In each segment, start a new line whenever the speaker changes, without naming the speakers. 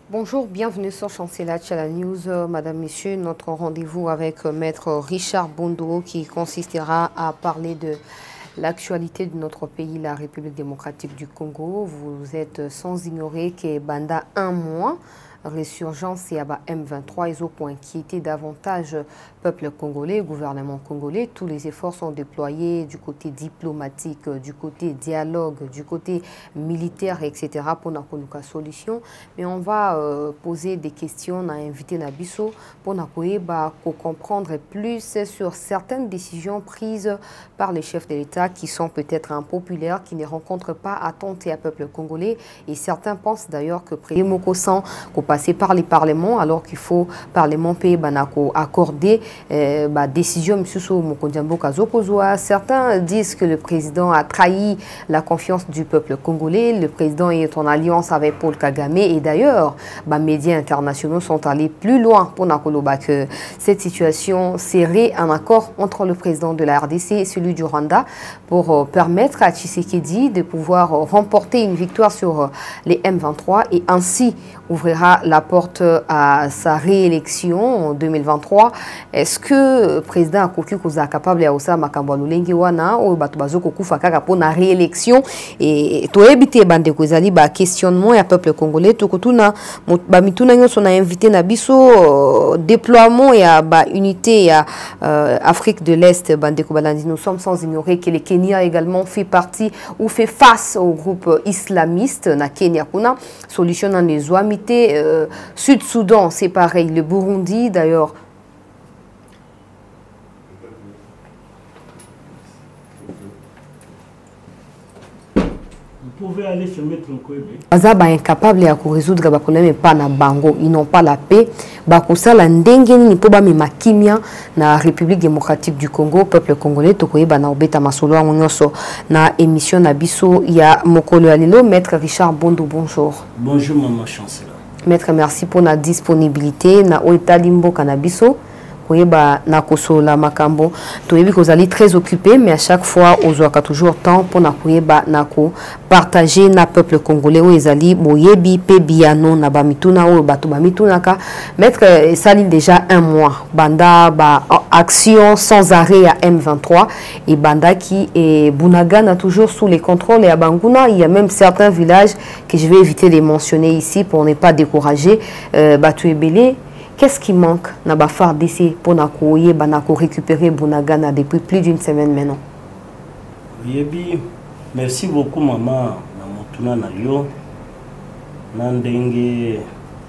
Bonjour, bienvenue sur Chancela Tchala News. Madame, Messieurs, notre rendez-vous avec Maître Richard Bondo qui consistera à parler de l'actualité de notre pays, la République démocratique du Congo. Vous êtes sans ignorer que pendant un mois, résurgence et à M23, ils ont inquiété davantage le peuple congolais, le gouvernement congolais. Tous les efforts sont déployés du côté diplomatique, du côté dialogue, du côté militaire, etc. pour nous solution. Mais on va poser des questions, on a invité Nabiso pour nous comprendre plus sur certaines décisions prises par les chefs de l'État qui sont peut-être impopulaires, qui ne rencontrent pas attente à peuple congolais. Et certains pensent d'ailleurs que président Mokosan passer par les parlements alors qu'il faut parlement pays banako accorder décision monsieur Mokondiambo Kazokozwa. Certains disent que le président a trahi la confiance du peuple congolais. Le président est en alliance avec Paul Kagame et d'ailleurs les médias internationaux sont allés plus loin pour Nakoloba que cette situation serait un accord entre le président de la RDC et celui du Rwanda pour permettre à Tshisekedi de pouvoir remporter une victoire sur les M23 et ainsi ouvrira la porte à sa réélection en 2023. Est-ce que le président Akoki est capable de faire makambolengi wana ou batubazo kokufa kaka pour la réélection et to éviter bande kozali ba questionnement ya peuple congolais to kutuna ba mituna nyoso na invité na biso déploiement ya ba unité ya Afrique de l'Est bande ko balandi. Nous sommes sans ignorer que le Kenya également fait partie ou fait face au groupe islamiste na Kenya kuna solution dans les amitiés Sud-Soudan, c'est pareil. Le Burundi, d'ailleurs.
Vous pouvez aller se mettre en Kouébé.
Azaba incapable de résoudre les problèmes pas na bango. Ils n'ont pas la paix. Bakusa la ndengeni ni poba mema kimia na République démocratique du Congo, peuple congolais tokoyeba na obeta masolo nyoso na émission na biso ya mokolo alelo. Maître Richard Bondo, bonjour.
Bonjour maman chancelier.
Maître, merci pour la disponibilité. Na oetalimbo kanabiso. Koyeba na kosola makambo. Toyebi que vous allez très occupé, mais à chaque fois, vous aurez toujours temps pour na koyeba na ko partager na peuple congolais où ils allaient boyebi pe biano na bamituna ou bato bamituna ka. Maître, ça lit déjà un mois. Banda ba action sans arrêt à M23 et Banda qui est Bunagana toujours sous les contrôles et à Banguna. Il y a même certains villages que je vais éviter de mentionner ici pour ne pas décourager. Batu Ebele. Qu'est-ce qui manque na bafar d'ici pour récupérer Bunagana depuis plus d'une semaine maintenant?
Oui, merci beaucoup maman na motuna na yo nandenge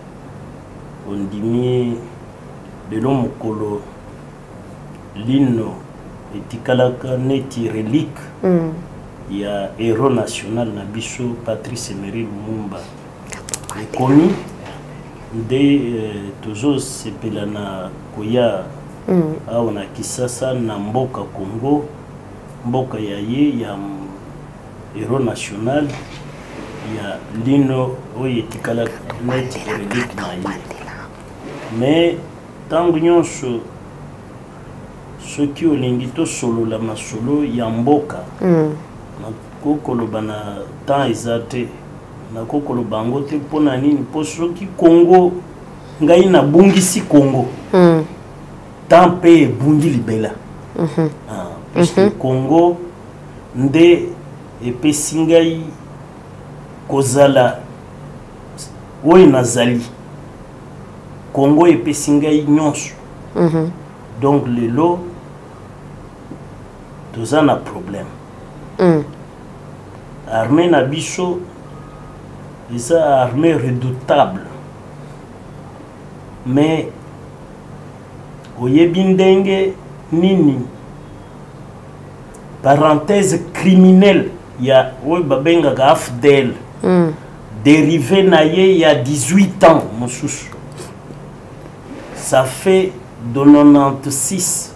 ondimi de l'omokolo lino etikalaka neti relique ya héros national na biso Patrice Emery Lumumba ekomi nde toujours sepelana koya awa na Kisasa na mboka Congo mboka ya ye ya héros national ya lino oyo etikala neti relique na ye mais ntango nyonso soki olingi tosolola masolo ya mboka nakokoloba na temps eza te nakokolo bango te pona nini po soki Congo ngai na bungisi Congo tant pe bungi libela puisque Congo nde epesi ngai kozala oyo nazali Congo epesi ngai nyonso donc lelo toza na problème armée na biso c'est une armée redoutable. Mais Oyebindenge Nini, parenthèse criminelle, il y a Babenga Afdel, dérivé naïe il y a 18 ans, mon souche. Ça fait de 96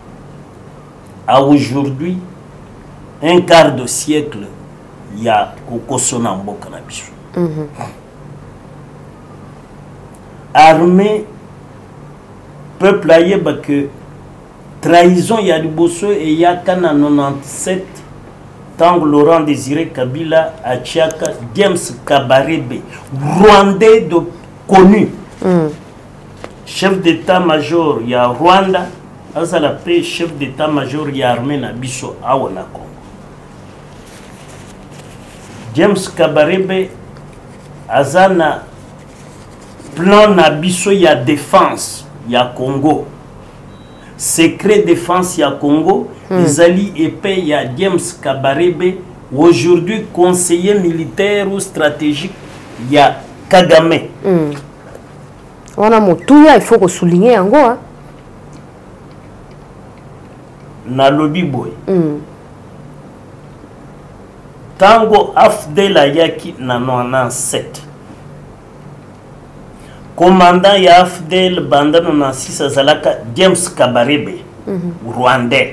à aujourd'hui, un quart de siècle, il y a Kokosonambo Cannabis. Armée, peuple aïe que trahison il y a du bosso et il y a qu'en 97 tant Laurent Désiré Kabila à Tchaka James Kabarebe Rwandais de connu. Chef d'état-major, il y a Rwanda, azala pe chef d'état-major, il y a armée na biso awa na Congo. James Kabarebe azana plan na biso ya défense ya Congo. Secret défense ya Congo, les alliés épais ya James Kabarebe, aujourd'hui conseiller militaire ou stratégique ya Kagame.
Wana motuya, il faut souligner yango hein.
Na lobby boy. Tango Afdel ayaki na 97. Commandant ya Afdel banda 96 azalaka James Kabarebe, Rwandais.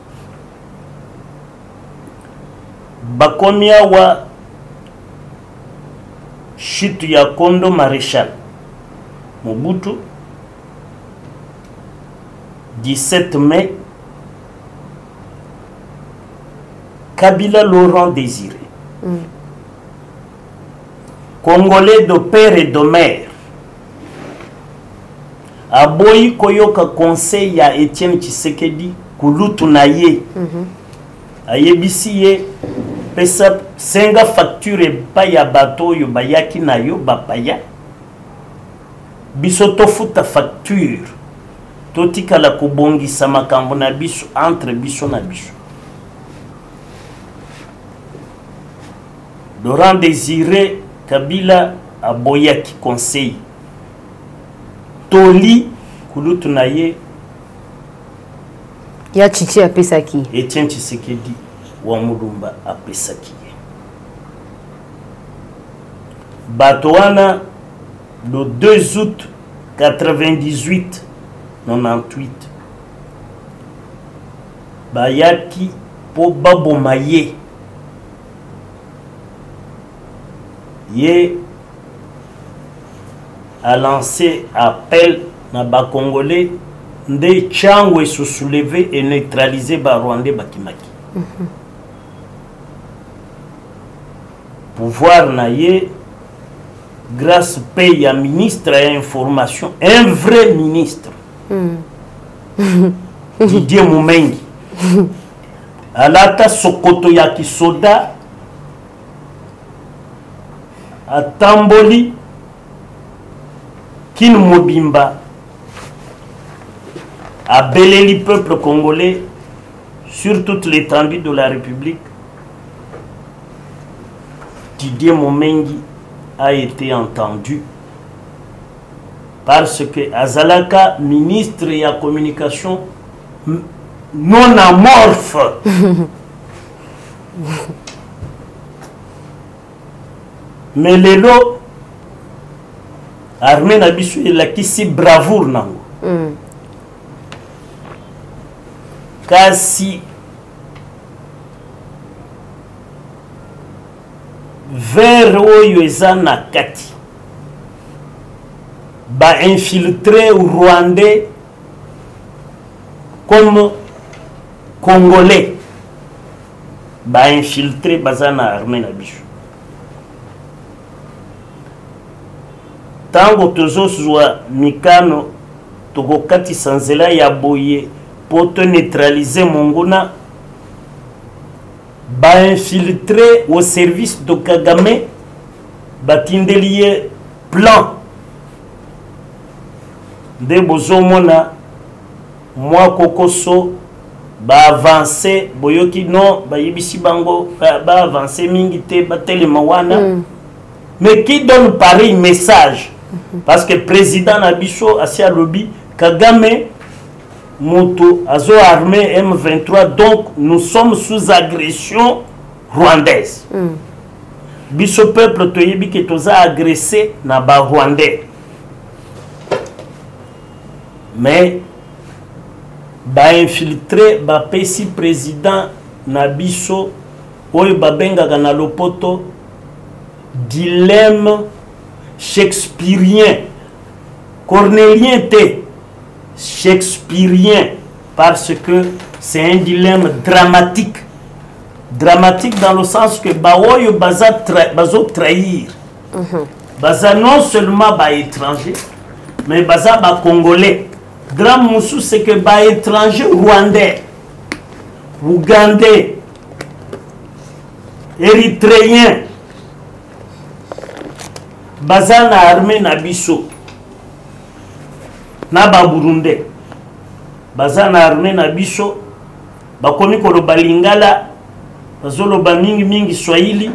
Bakomia wa shitu ya Kondo Maréchal Mobutu 17 mai Kabila Laurent Désiré. Congolais de père et de mère. Aboyi koyoka conseil ya Etienne Tshisekedi kulutu na ye. Ayebisi ye pesa senga facture pa ya bato yo bayaki na yo bapaya. Biso tofuta facture. Totika la kobongisa makambo na biso entre biso na biso. Laurent Désiré Kabila aboyaki conseil. Toli kulutu na ye
ya Chichi apesaki.
Etienne Tshisekedi wa Mulumba apesaki. Batouana le 2 août 98 98 bayaki po babomaye ye a lancé appel na ba Congolais nde Tchangwe se soulever et neutraliser ba Rwandais bakimaki. Pouvoir na ye grâce paye à ministre à information, un vrai ministre. Didier Moumengi. Alata Sokoto Yaki Soda à Tamboli Kin Mobimba a belé le peuple congolais sur toute l'étendue de la République. Didier Moumengi a été entendu parce que Azalaka, ministre de la communication non amorphe, mais les lots armée nabisu et la kisi bravoure nango kasi vers oyo eza na kati ba infiltré rwandais comme congolais ba infiltré bazana armée na biso tango tozozwa mikano tokokatisa nzela ya boye po to neutraliser monguna ba infiltré au service de Kagame batindeli plan de bozomona moi kokoso ba avancer boyoki non ba yibisi bango ba avancer mingi te batelema wana mais qui donne pareil message parce que président Nabiso Asia Lobby Kagame Moto Azo armée M23 donc nous sommes sous agression rwandaise. Biso peuple toyebi que toza agressé na ba rwandais. Mais ba infiltré ba pesi président Nabiso oyo babenga na lopoto dilemme shakespearien cornélien té shakespearien parce que c'est un dilemme dramatique dans le sens que baoyo bazo trahir baza non seulement ba étranger mais baza ba congolais. Grand Moussou c'est que ba étranger rwandais, ougandais, érythréen baza na armée na biso na ba burundais baza na armée na biso bakomi koloba lingala bazoloba mingi swahili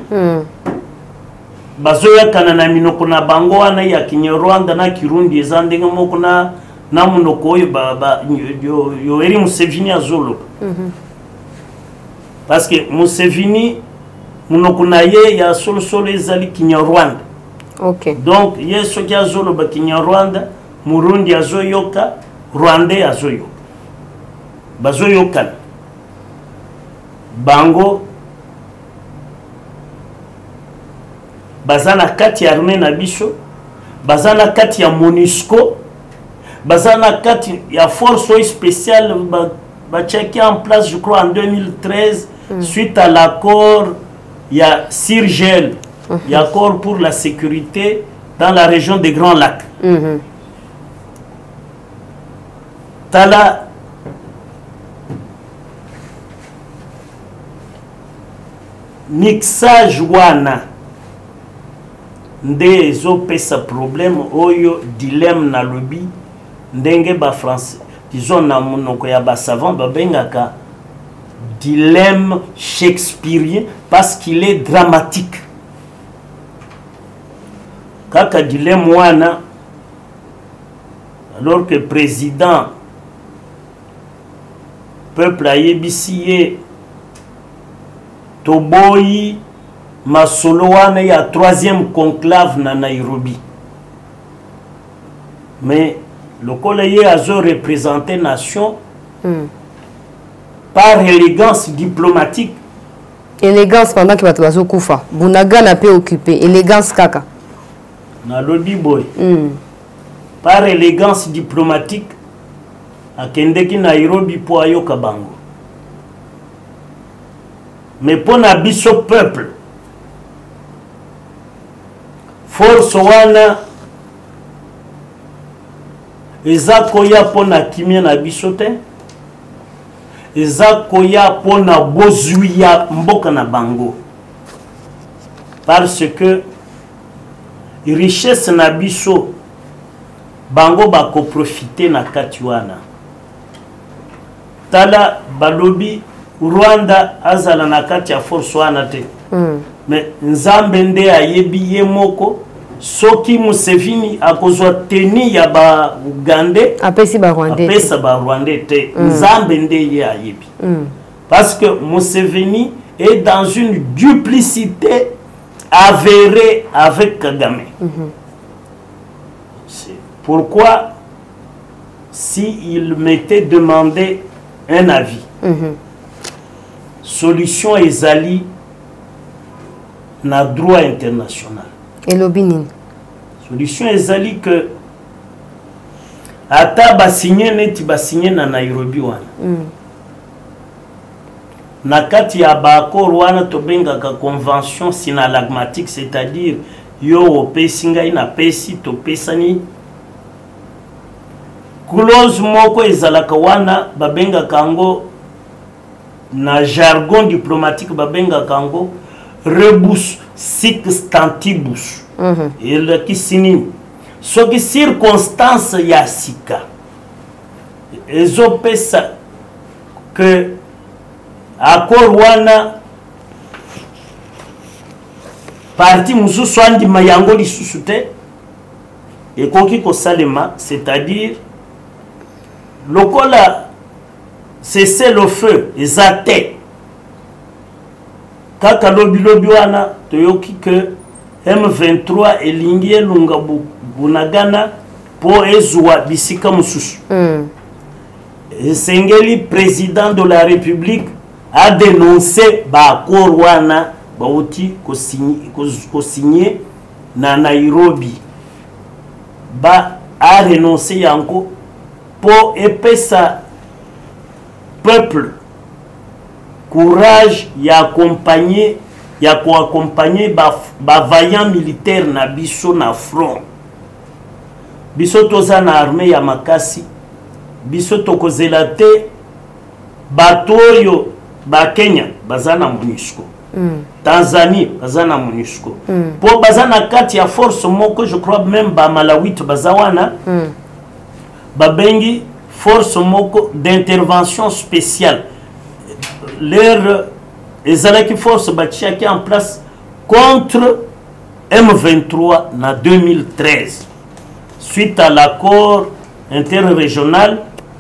bazoyakana na minoko na bango wana ya Kinyarwanda na Kirundi eza ndenge moko na munoko oyo Yoweri Museveni azoloba parce que Museveni munoko na ye ya solo ezali Kinyarwanda.
OK.
Donc ye soki azoloba Kinyarwanda, Murundi azoyoka, Rwandais azoyoka. Bazoyokana. Bango bazana kati ya armée na biso, bazana kati ya MONUSCO, bazana kati ya force spéciale checké en place je crois en 2013 suite à l'accord il y a Sirgel, il y a accord pour la sécurité dans la région des Grands Lacs. Tala mixage wana nde ezopesa problème oyo dilemme na lobi ndenge ba français disons na monoko ya ba savant babengaka dilemme shakespearien parce qu'il est dramatique. Kaka dilemme wana alors que président peuple ayebisi toboyi masolo wana ya troisième conclave na Nairobi. Mais le collègue azo représenté nation par élégance diplomatique.
Élégance pendant que bato bazo kufa. Bunaga na pe occupé. Élégance kaka.
Na lobby boy. Par élégance diplomatique akendeki Nairobi po ayoka bango. Mais pour na biso peuple force wana eza koya pona kimia na biso te, eza koya pona bozwi ya mboka na bango, parce que richesse na biso bango bako profiter na kati wana. Tala balobi Rwanda azala na kati ya force wana te. Mais nzambe nde ayebi ye moko soki Museveni akozwa teni ya ba Ugandais
apesi ba Rwandais,
apesa ba Rwandais te, nzambe nde ye ayebi. Parce que Museveni est dans une duplicité avérée avec Kagame. C'est pourquoi si il m'était demandé un avis, solution ezali na droit international.
Et l'obinin.
Solution ezali que ata ba signé neti ba signé na Nairobi wana. Na kati ya ba accord wana tobenga ka convention synalagmatique, c'est-à-dire yo opesinga ina pesi to pesani clause moko ezalaka wana babenga kango na jargon diplomatique babenga kango rebus sic stantibus. Et le kisini so ki circonstance ya sika ezopesa que accord wana parti mususu andima yango lisusu te ekoki kosalema, c'est-à-dire lokola cesser le feu ezate kaka lobi wana toyoki que M23 elingi elunga bunagana po ezwa bisika mususu. Esengeli président de la République a dénoncé ba accord wana bauti ko signé na Nairobi, ba a renoncé yango po epesa peuple courage ya accompagner ya koaccompagner vaillant militaire na biso na front. Biso toza na armée ya makasi, biso tokozela te bato oyo ba Kenya baza na MONUSCO, Tanzanie baza na MONUSCO, po baza na kati ya force moko, je crois même ba Malawi baza wana, babengi force moko d'intervention spéciale. Leur ezalaki force batiaki en place contre M23 en 2013 suite à l'accord interrégional,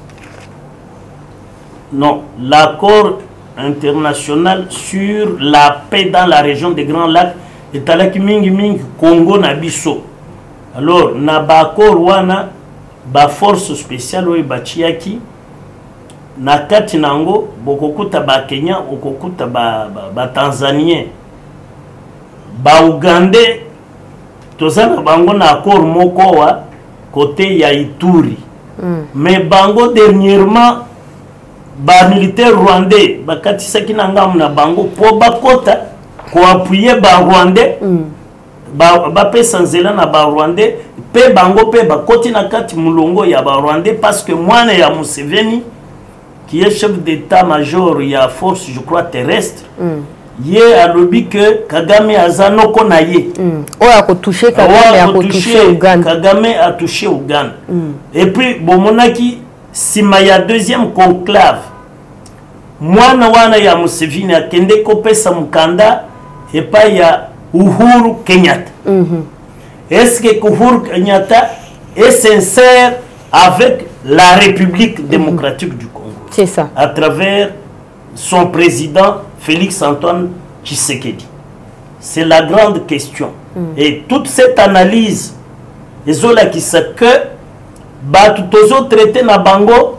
non, l'accord international sur la paix dans la région des Grands Lacs et talaki mingi mingi Congo na biso. Alors na ba accord wana ba force spéciale oyo batiaki na kati nango bokokuta ba Kenya, okokuta ba Tanzanien, ba Ugandais, tozana bango na accord moko wa côté ya Ituri. Mais bango dernièrement ba militaire rwandais bakatisaki na ngamu na bango po bakota ko appuyer ba Rwandais, ba pesa nzela na ba Rwandais pe bango pe bakoti na kati mulongo ya ba Rwandais parce que mwana ya Museveni qui est chef d'état-major ya force je crois terrestre, ye alobi que Kagame azanoko na ye
oya ko toucher Kagame a ko toucher Uganda,
Kagame a touché Uganda. Et puis bomonaki sima ya deuxième conclave mwana wana ya Museveni akende kopesa mukanda epa ya Uhuru Kenyatta. Est-ce que Uhuru Kenyatta est sincère avec la République démocratique du Congo?
C'est ça.
À travers son président Félix Antoine Tshisekedi. C'est la grande question. Et toute cette analyse, les autres qui savent que tous autres traités na bango,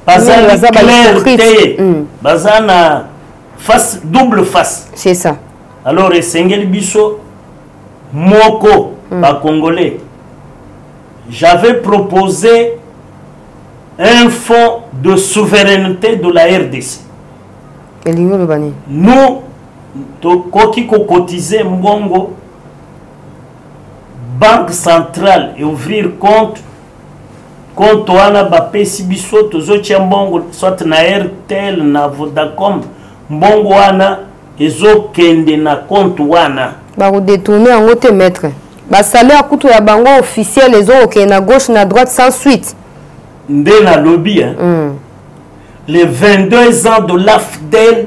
bazana face double face.
C'est ça.
Alors Sengel Bisso moko ba congolais. J'avais proposé un fonds de souveraineté de la RDC. Nous, koki ko cotiser mbongo banque centrale et ouvrir compte wana ba pesi biso tozotia mbongo soit na RTL na Vodacom mbongo wana ezokende na compte wana
ba ko détourner en haute maître ba salaire kutu ya bango officiel ezokende na gauche na droite sans suite.
Ndena lobby, hein? Les 22 ans de l'AFDEL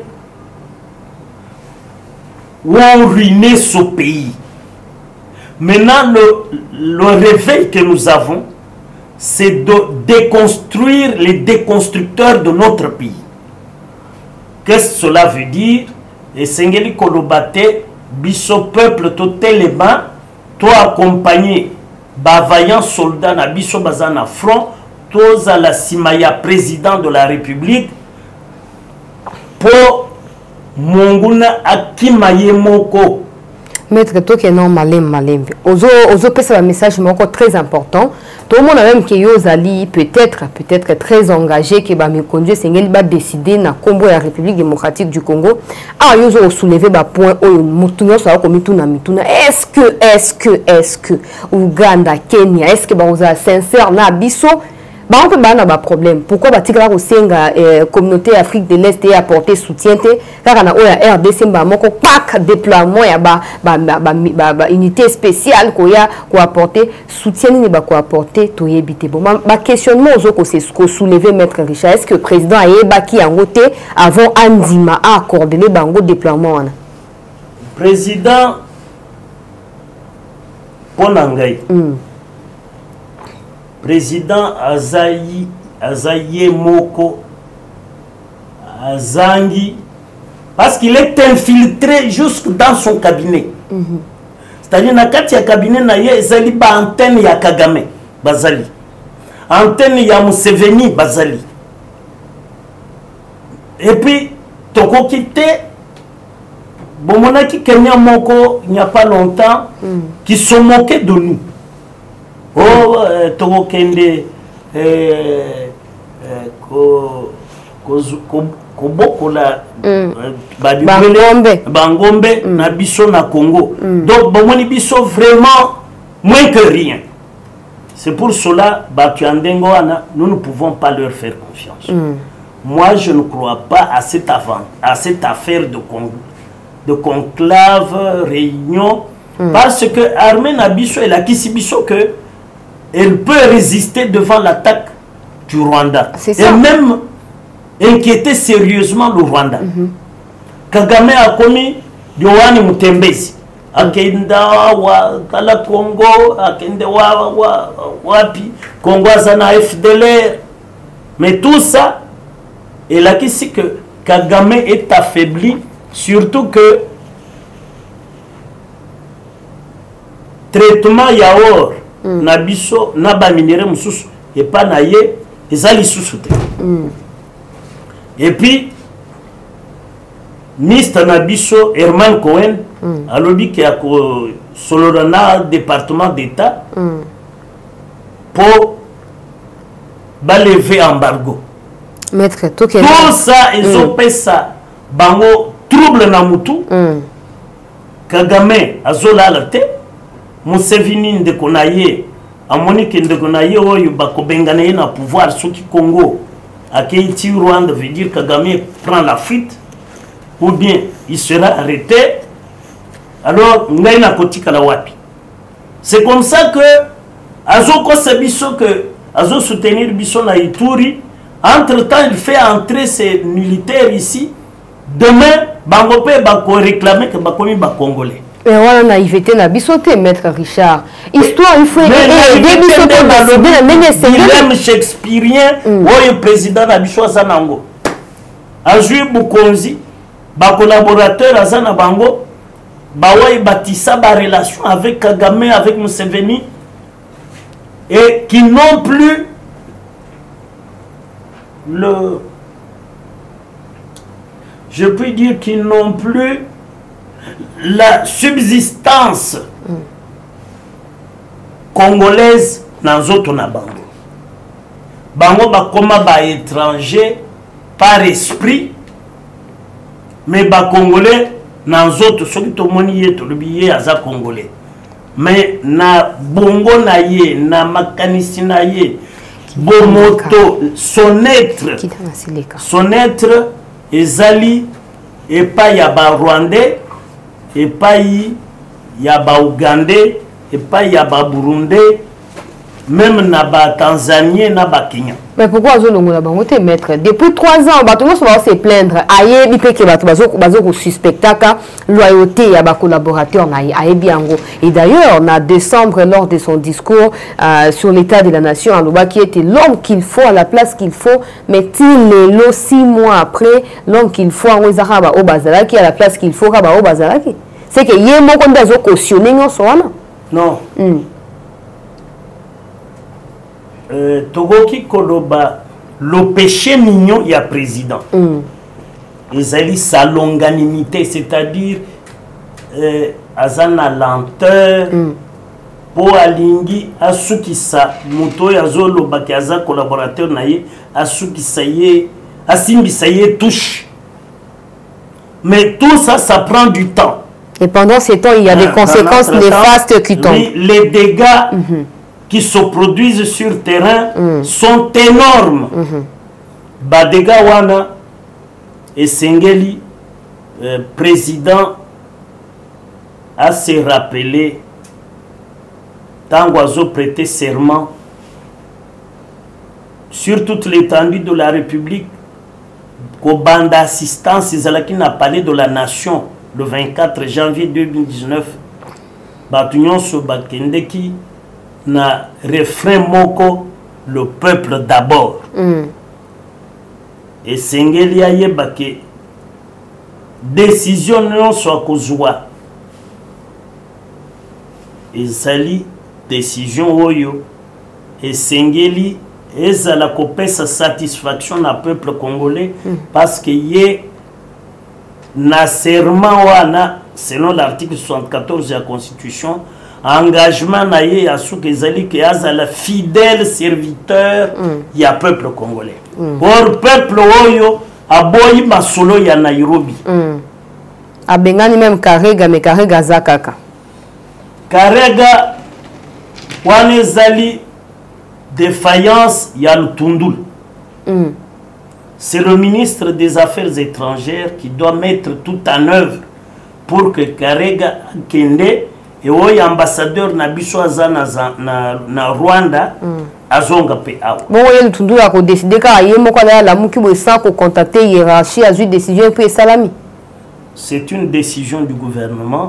ont ruiné ce pays. Maintenant, le réveil que nous avons, c'est de déconstruire les déconstructeurs de notre pays. Qu'est-ce que cela veut dire? Et Sengeli Kolobate, biso peuple totalement, toi accompagné, vaillant soldat na biso bazana front, à la Simaya président de la République pour Monguna Akimaye Moko.
Maître, toi qui es non malem. Ozo pesa un message moko très important. Tout le monde a même qui Yozali peut-être très engagé qui va me conduire Sengeli va décider na combo la République démocratique du Congo. Ah yozo soulever ba point o mutunyo sa ko mituna. Est-ce que Uganda, Kenya, est-ce que ba oza sincère na biso? Bah on peut pas problème. Pourquoi bah tigla au senga communauté Afrique de l'Est et apporter soutien te car na oya RDC bah moko pack déploiement ya ba unité spéciale ko ya ko apporter soutien ni ba ko apporter to yebité bon ba questionnement aux ko c'est ko soulever maître Richard est-ce que président ayeba ki yangote avant andima a accordé les bango déploiement wana
président Ponangai président Azaye Moko Azangi parce qu'il est infiltré jusque dans son cabinet. C'est-à-dire na kati ya cabinet na ye ezali ba antenne ya Kagame bazali. Antenne ya Museveni bazali. Et puis toko quitté Bomonaki Kenya Moko il n'y a pas longtemps qui se moquaient de nous. Oh, Togo Kende, kobokola
Bangombe
na biso na Congo. Donc bomoni biso vraiment moins que rien. C'est pour cela nous ne pouvons pas leur faire confiance. Moi je ne crois pas à cette affaire de conclave, réunion, parce que Armée Nabiso et la Kisibiso que elle peut résister devant l'attaque du Rwanda et même inquiéter sérieusement le Rwanda. Kagame a commis Yohani Mutembezi akenda wa kala Congo akende wapi Congo azana FDLR, mais tout ça et là qu'ici que Kagame est affaibli, surtout que traitement yaor nabiso naba minéraux mususu et pas naie ezali susute. Et puis ministre nabiso Herman Cohen a lobby qui a solorana département d'État pour balever embargo.
Maître, tout
ça ils ont fait ça bango trouble na mutu. Kagame azola la te Museveni ndeko na ye amonike ndeko na ye oyo bakobengana ye na pouvoir soki Congo akeiti Rwanda veut dire Kagame prend la fuite ou bien il sera arrêté. Alors ngai na kotika la wapi. C'est comme ça que azo kosa biso que azo soutenir biso na Ituri. Entre temps il fait entrer ses militaires ici. Demain bangope bako réclamer que bakomi ba Congolais.
Et voilà naïveté na bisoté maître Richard. Histoire il faut aider bisoté na
dilemme shakespearien le président na biso azanango. Azui Bukonzi ba collaborateur azana bango ba ouais bâtissa ba relation avec Kagame, avec Museveni et qui n'ont plus je peux dire qu'ils n'ont plus la subsistance congolaise dans autres bango. Bango bakoma ba étranger par esprit, mais ba congolais dans autres ceux qui to moni yeto libiye aza congolais. Mais na bongo na ye na makanisi na ye bomoto son être ezali et pas yaba rwandais et pas yaba ougandais et pas yaba burundais même naba tanzanien naba kenya.
Mais pourquoi azolongola bango te maître depuis 3 ans bato nyonso se plaindre ayebi pe ke bato bazo suspectaka loyauté ya ba collaborateur na ayebi yango. Et d'ailleurs en décembre lors de son discours sur l'état de la nation aloba qui était l'homme qu'il faut à la place qu'il faut, mais il est 6 mois après l'homme qu'il faut en ezaka ba obazalaki à la place qu'il faut ka ba obazalaki. C'est que yé moko ndazo cautionner nyonso wana.
Non. Togoki Koloba, le péché mignon, il y a président. Ils allaient sa longanimité, c'est-à-dire azana lenteur, pour alingi, asukisa, muto yazolo bakiaza collaborateur naye, asukisa ye, asimbisa ye touche. Mais tout ça, ça prend du temps. Et pendant ces temps, il y a des conséquences néfastes qui tombent. Oui, les dégâts qui se produisent sur terrain sont énormes. Badega wana et Sengeli, président, a se rappelé tant qu'oiseau prêtait serment sur toute l'étendue de la République, qu'au banc d'assistance, Izalaki n'a parlé de la nation le 24 janvier 2019. Batunion Sobakendeki na refrain moko le peuple d'abord. Et Sengeli ayebake décision non soit kozwa. Et sali décision oyo et Sengeli ezala kopesa satisfaction na peuple congolais parce que yé na serment wana selon l'article 74 de la constitution engagement na ye ya suka ezali ke azala fidèle serviteur ya peuple congolais. Or peuple oyo aboyi masolo ya Nairobi.
Abengani même Karega, mais Karega zakaka.
Karega wana ezali défaillance ya Lutundula. C'est le ministre des Affaires étrangères qui doit mettre tout en œuvre pour que Karega kende et oyo ambassadeur na biso aza na Rwanda azonga pe awa.
Bon oyo Lutundula ko décider ka yemo ko la muki bo sans ko contacter hiérarchie a eu décision pour salami.
C'est une décision du gouvernement.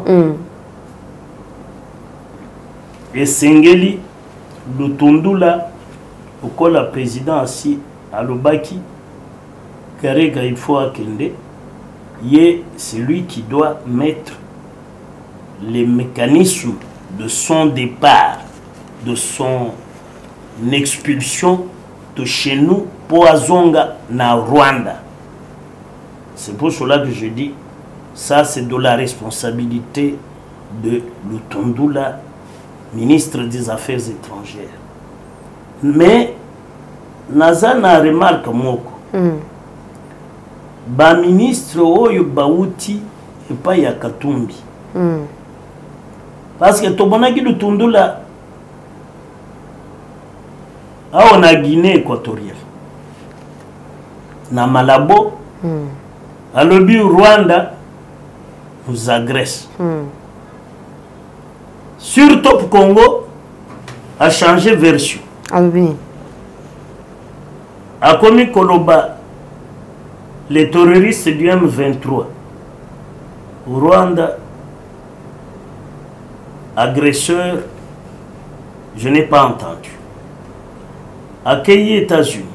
Et Sengeli Lutundula au la président assis à Lobaki Karega il faut akende c'est lui qui doit mettre les mécanismes de son départ, de son expulsion de chez nous pour Azonga na Rwanda. C'est pour cela que je dis ça c'est de la responsabilité de Lutundula, ministre des Affaires étrangères. Mais Nazana remarque moko ba ministre oyo bauti et pas ya Katumbi. Parce que tobonaki Lutundula a na Guinée équatoriale na Malabo à l'objet Rwanda nous agresse. Sur Top Congo a changé version. A commis Koloba les terroristes du M23 au Rwanda, agresseur, je n'ai pas entendu. Accueilli États-Unis,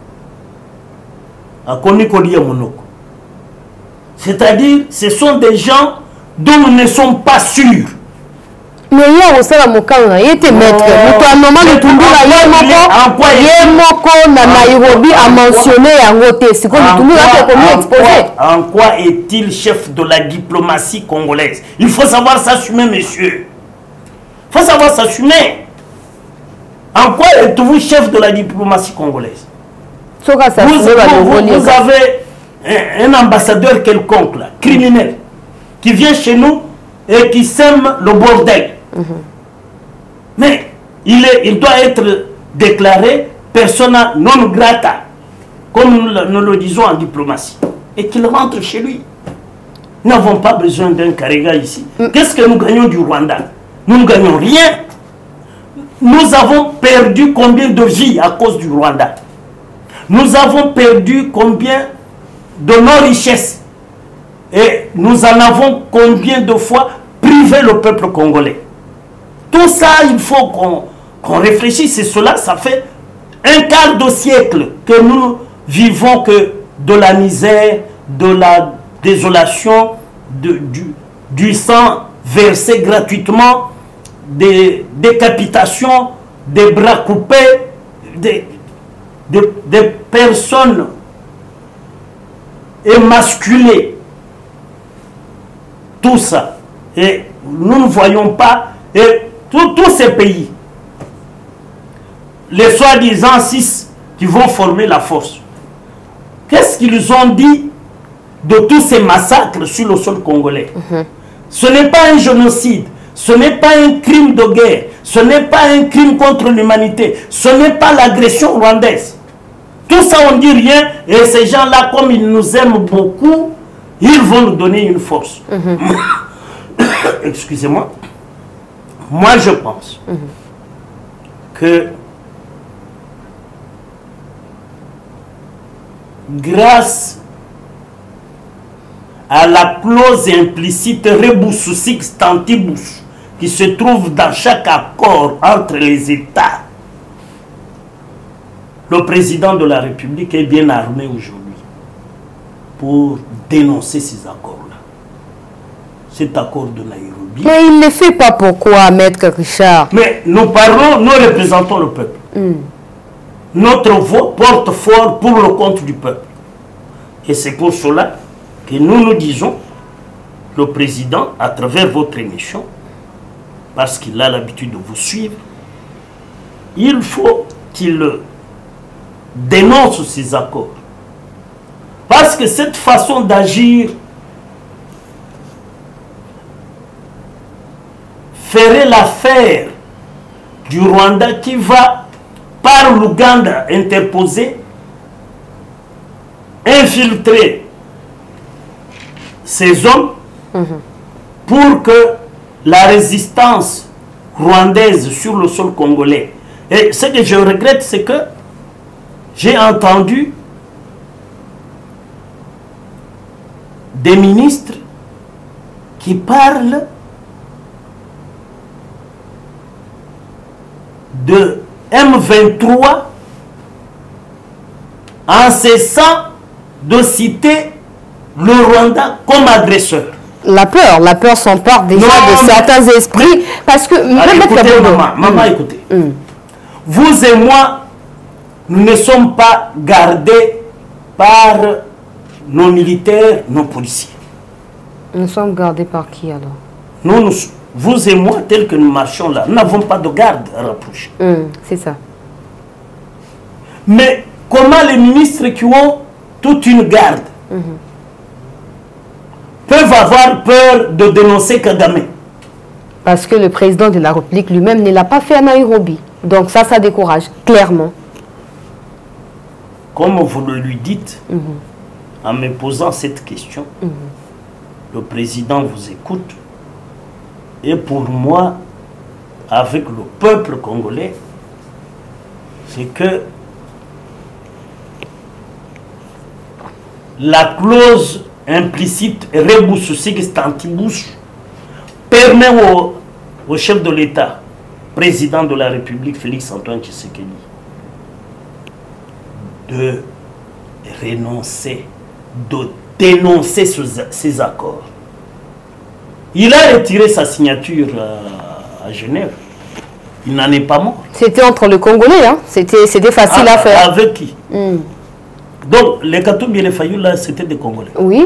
a commis Kolia Monoko. C'est-à-dire, ce sont des gens dont nous ne sommes pas sûrs.
Mais il y a aussi la mokanga, il était maître. Notamment le Lutundula Yemoko na Nairobi a mentionné en côté. C'est comme Lutundula qui a commis exposé.
En quoi est-il chef de la diplomatie congolaise? Il faut savoir s'assumer, monsieur. Il faut savoir s'assumer. En quoi êtes-vous chef de la diplomatie congolaise? Vous avez un ambassadeur quelconque, là, criminel, qui vient chez nous et qui sème le bordel. Mais il doit être déclaré persona non grata, comme nous le disons en diplomatie, et qu'il rentre chez lui. Nous n'avons pas besoin d'un Karega ici. Qu'est-ce que nous gagnons du Rwanda? Nous ne gagnons rien. Nous avons perdu combien de vies à cause du Rwanda? Nous avons perdu combien de nos richesses? Et nous en avons combien de fois privé le peuple congolais? Tout ça, il faut qu'on réfléchisse. Et cela, ça fait un quart de siècle que nous vivons que de la misère, de la désolation, du sang versé gratuitement, des décapitations, des bras coupés, des personnes émasculées. Tout ça. Et nous ne voyons pas, et tous ces pays, les soi-disant 6 qui vont former la force, qu'est-ce qu'ils ont dit de tous ces massacres sur le sol congolais? Ce n'est pas un génocide, ce n'est pas un crime de guerre, ce n'est pas un crime contre l'humanité, ce n'est pas l'agression rwandaise. Tout ça, on ne dit rien, et ces gens-là, comme ils nous aiment beaucoup, ils vont nous donner une force. Excusez-moi. Moi, je pense que grâce à la clause implicite rebus sic stantibus qui se trouve dans chaque accord entre les États, le président de la République est bien armé aujourd'hui pour dénoncer ces accords-là. Cet accord de Nairobi.
Mais il ne le fait pas pourquoi, Maître Richard?
Mais nous parlons, nous représentons le peuple. Notre voix porte fort pour le compte du peuple. Et c'est pour cela que nous nous disons, le président, à travers votre émission, parce qu'il a l'habitude de vous suivre, il faut qu'il dénonce ces accords. Parce que cette façon d'agir ferait l'affaire du Rwanda qui va, par l'Ouganda, interposer, infiltrer ces hommes pour que la résistance rwandaise sur le sol congolais. Et ce que je regrette, c'est que j'ai entendu des ministres qui parlent de M23 en cessant de citer le Rwanda comme agresseur.
La peur s'empare déjà de certains esprits, parce que...
Écoutez, maman, écoutez. Vous et moi, nous ne sommes pas gardés par nos militaires, nos policiers.
Nous sommes gardés par qui alors?
Vous et moi, tels que nous marchons là, nous n'avons pas de garde à rapprocher.
C'est ça.
Mais comment les ministres qui ont toute une garde peuvent avoir peur de dénoncer Kagame?
Parce que le président de la République lui-même ne l'a pas fait à Nairobi. Donc ça décourage, clairement.
Comme vous le lui dites, en me posant cette question, le président vous écoute. Et pour moi, avec le peuple congolais, c'est que la clause implicite rebus sic stantibus permet au chef de l'État, président de la République, Félix-Antoine Tshisekedi, de renoncer, de dénoncer ces accords. Il a retiré sa signature à Genève. Il n'en est pas mort. C'était
entre les Congolais, hein? C'était facile à faire.
Avec qui? Donc, les Katumbi et les Fayou, là, c'était des Congolais.
Oui.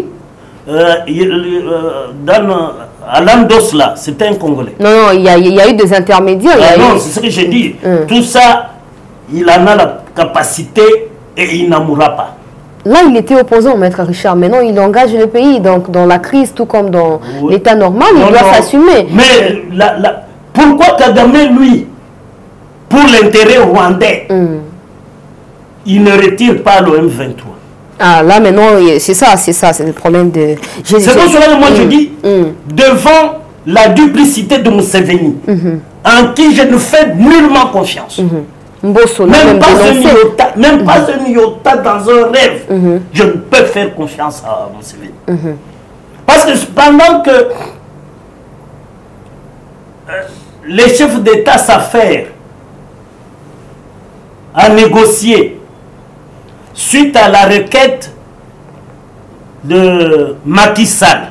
À Landos, là, c'était un Congolais.
Non, il y a eu des intermédiaires.
Non, c'est ce que j'ai dit. Tout ça, il en a la capacité et il n'en mourra pas.
Là, il était opposant, Maître Richard. Maintenant, il engage le pays. Donc, dans la crise, tout comme dans l'état normal, il doit s'assumer.
Mais pourquoi Kagame, lui, pour l'intérêt rwandais, il ne retire pas le M23?
Ah, là, maintenant, c'est ça, c'est le problème de...
C'est pour cela que moi, je dis, devant la duplicité de Museveni, en qui je ne fais nullement confiance, même pas un iota dans un rêve, je ne peux faire confiance à Museveni. Parce que pendant que les chefs d'État s'affairent à négocier suite à la requête de Macky Sall,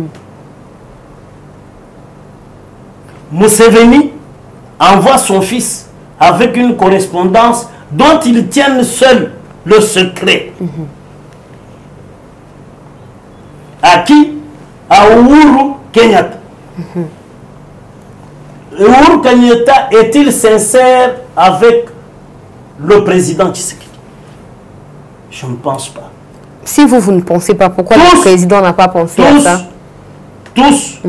Museveni envoie son fils avec une correspondance dont ils tiennent seuls le secret. À qui? À Uhuru Kenyatta. Uhuru Kenyatta est-il sincère avec le président Tshisekedi? Je ne pense pas.
Si vous ne pensez pas, pourquoi le président n'a pas pensé à ça?
Tous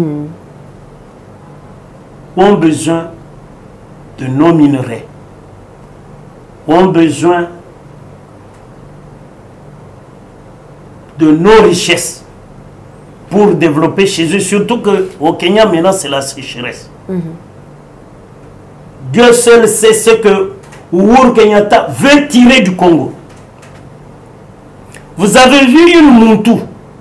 ont besoin de nos minerais, ont besoin de nos richesses pour développer chez eux, surtout qu'au Kenya maintenant c'est la sécheresse. Dieu seul sait ce que Uhuru Kenyatta veut tirer du Congo. Vous avez vu une Muntu,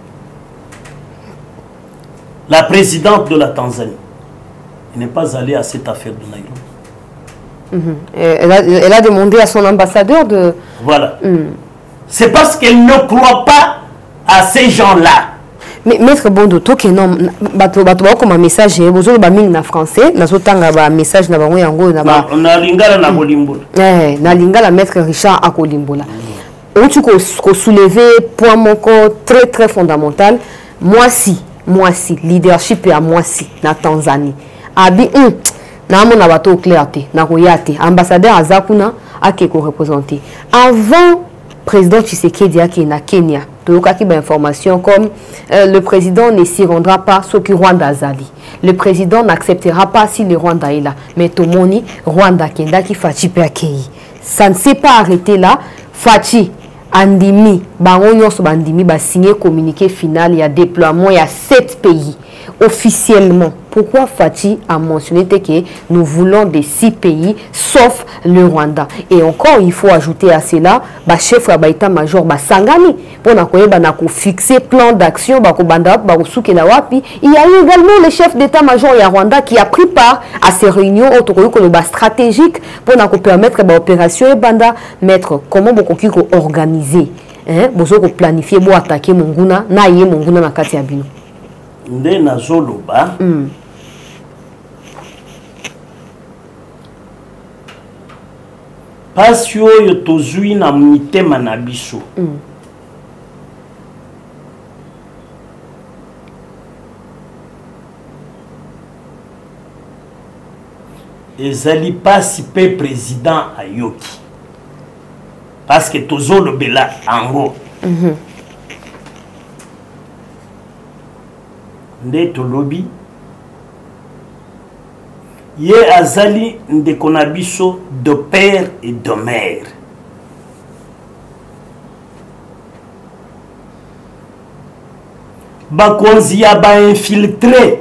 la présidente de la Tanzanie. Elle n'est pas allée à cette affaire de Nairobi.
Elle a demandé à son ambassadeur de...
Voilà. C'est parce qu'elle ne croit pas à ces gens-là.
Mais Maître Bondo, toi qui non, comme un message, vous avez un français, vous avez un message, na
lingala na Kolimbula.
Na lingala Maître Richard à Kolimbula. Où tu peux soulever point moko très très fondamental. Moi si leadership et à moi si la Tanzanie. abi na mona bato clarté na koyate ambassadeur azakuna ake ko représenter avant président Tshisekedi ake na Kenya toyokaki ba information comme le président ne s'y rendra pas ce que Rwanda azali. Le président n'acceptera pas si le Rwanda est là. Mais Tomoni, Rwanda kenda ki Fachi pe akei. Ça ne s'est pas arrêté là. Fachi andimi, bango nyonso bandimi ba signé communiqué final, il y a déploiement, il y a 7 pays officiellement. Pourquoi Fachi a mentionné que nous voulons des 6 pays sauf le Rwanda. Et encore il faut ajouter à cela ba chef ya baita major ba sangani pour na koyeba na ko fixer plan d'action ba ko banda ba la wapi. Il y a eu également le chef d'état major ya Rwanda qui a pris part à ces réunions autour ko ba stratégique pour na ko permettre ba opération et banda mettre comment bokoki ko organiser bozo ko planifier bo attaquer monguna na ye monguna na kati ya bino.
Nde na zoloba pasi oyo tozwi na mitema na biso ezali pasi pe président ayoki parce que tozolobela ango nde tolobi ye azali ndeko na biso de père et de mère bakonzi ya bainfiltré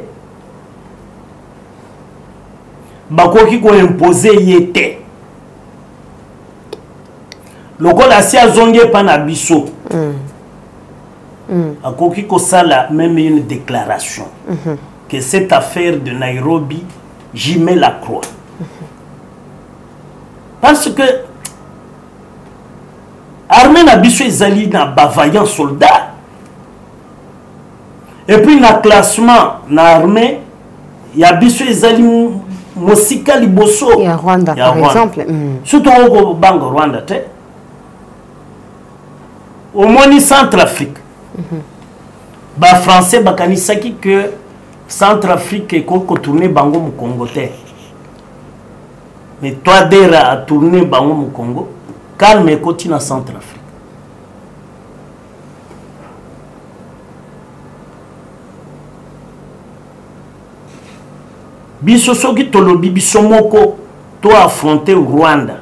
bakoki koimpose ye te lokola si azongi epa na biso akoki kosala même une déclaration que cette affaire de Nairobi j'y mets la croix parce que armée na biso ezali na bavaillant soldat et puis na classement na armée ya biso ezali mosika liboso
ya Rwanda par exemple
surtout au bango Rwanda te au moins Centrafrique ba français bakanisaki que Centrafrique est tourné bango mu Congo te mais toi dera a tourné bango mu Congo calme et continue à Centrafrique biso soki tolobi biso moko to affronter Rwanda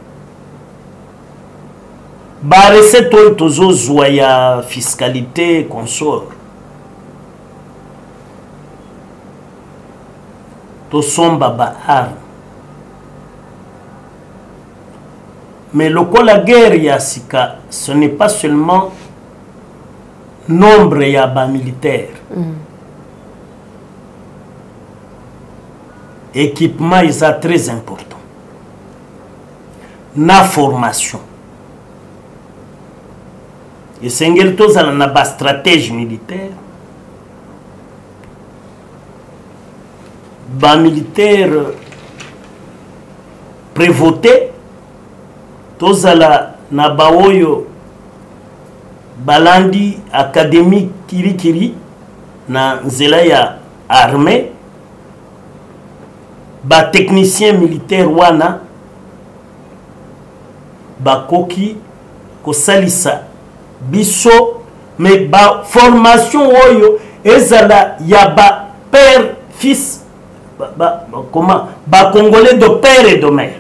ba recette oyo tozozwa ya fiscalité consort tosomba ba arme mais lokola guerre ya sika ce n'est pas seulement nombre ya ba militaire équipement est très important na formation et sengel tozala na ba stratégie militaire ba militaire prévoté tozala na ba oyo balandi académique kirikiri na nzela ya armée ba technicien militaire wana bakoki kosalisa biso mais ba formation oyo ezala ya ba père fils comment ba congolais de père et de mère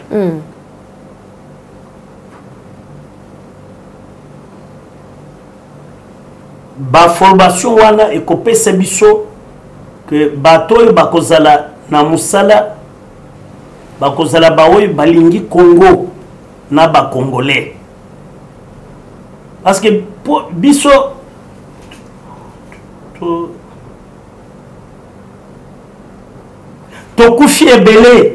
ba formation wana ekopesa biso que bato bakozala na musala bakozala ba oyo balingi Congo na ba congolais parce que biso tokufi ebele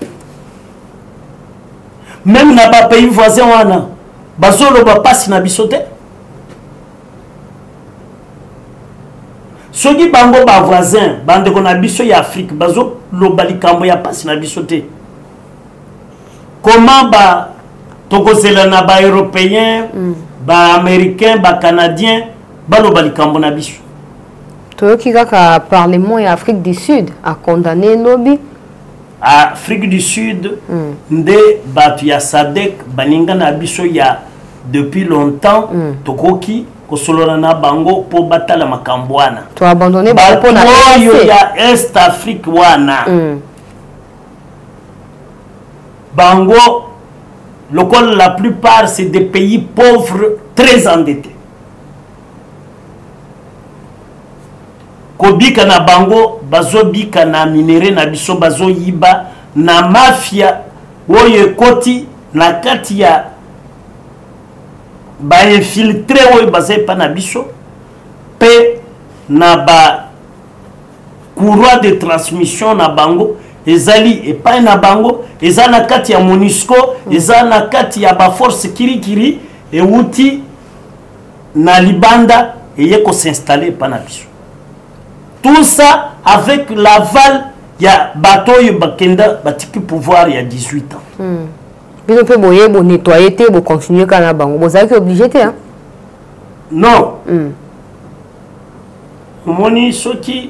même na ba pays voisins wana bazoloba pasi na biso te soki bango ba voisin bandeko na biso ya Afrique bazoloba likambo ya pasi na biso te comment ba tokozela na ba européen ba américain ba canadien baloba likambo na biso
Toi qui a Parlement et Afrique du Sud a condamné Nobi.
Afrique du Sud, nde batu ya Sadek baninga na biso ya depuis longtemps tokoki kosolona na bango po batala makambwana.
Tu as abandonné
batu oyo ya Est Afrique wana. Bango, la plupart c'est des pays pauvres très endettés. Kobika na bango bazo bika na minere na biso bazo yiba na mafia oyo koti na kati ya ba infiltré oyo bazé pa na biso pe na ba courroie de transmission na bango ezali epai na bango eza na kati ya MONUSCO eza na kati ya ba force kirikiri euti na libanda eye ko s'installer pa na biso. Tout ça avec l'aval, il y a bateau et bakenda batiki pouvoir il y a 18 ans.
Vous pouvez boyer, vous nettoyer, vous continuer quand la banque. Vous avez obligé hein?
Non. Moni soki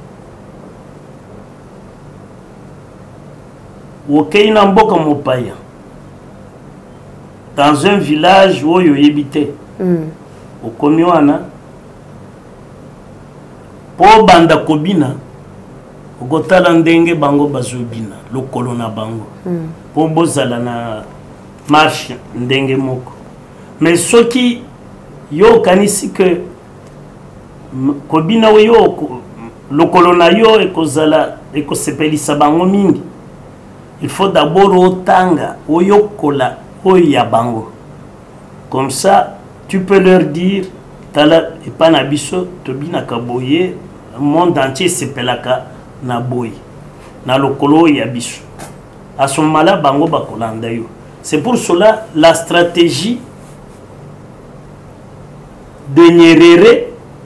Wokeina mboka mopaya. Dans un village où il habitait. Au Komiwana. Po banda kobina okotala ndenge bango bazobina lokolo na bango po bozala na marche ndenge moko mais soki yo kanisi que kobina yo lokolo na yo ekozala ekosepelisa bango mingi il faut d'abord otanga oyokola oya bango comme ça tu peux leur dire tala epana biso tobina kaboye monde entier sepelaka na boy na lokolo ya biso à ce moment-là bango bakolanda yo. C'est pour cela la stratégie de Nyerere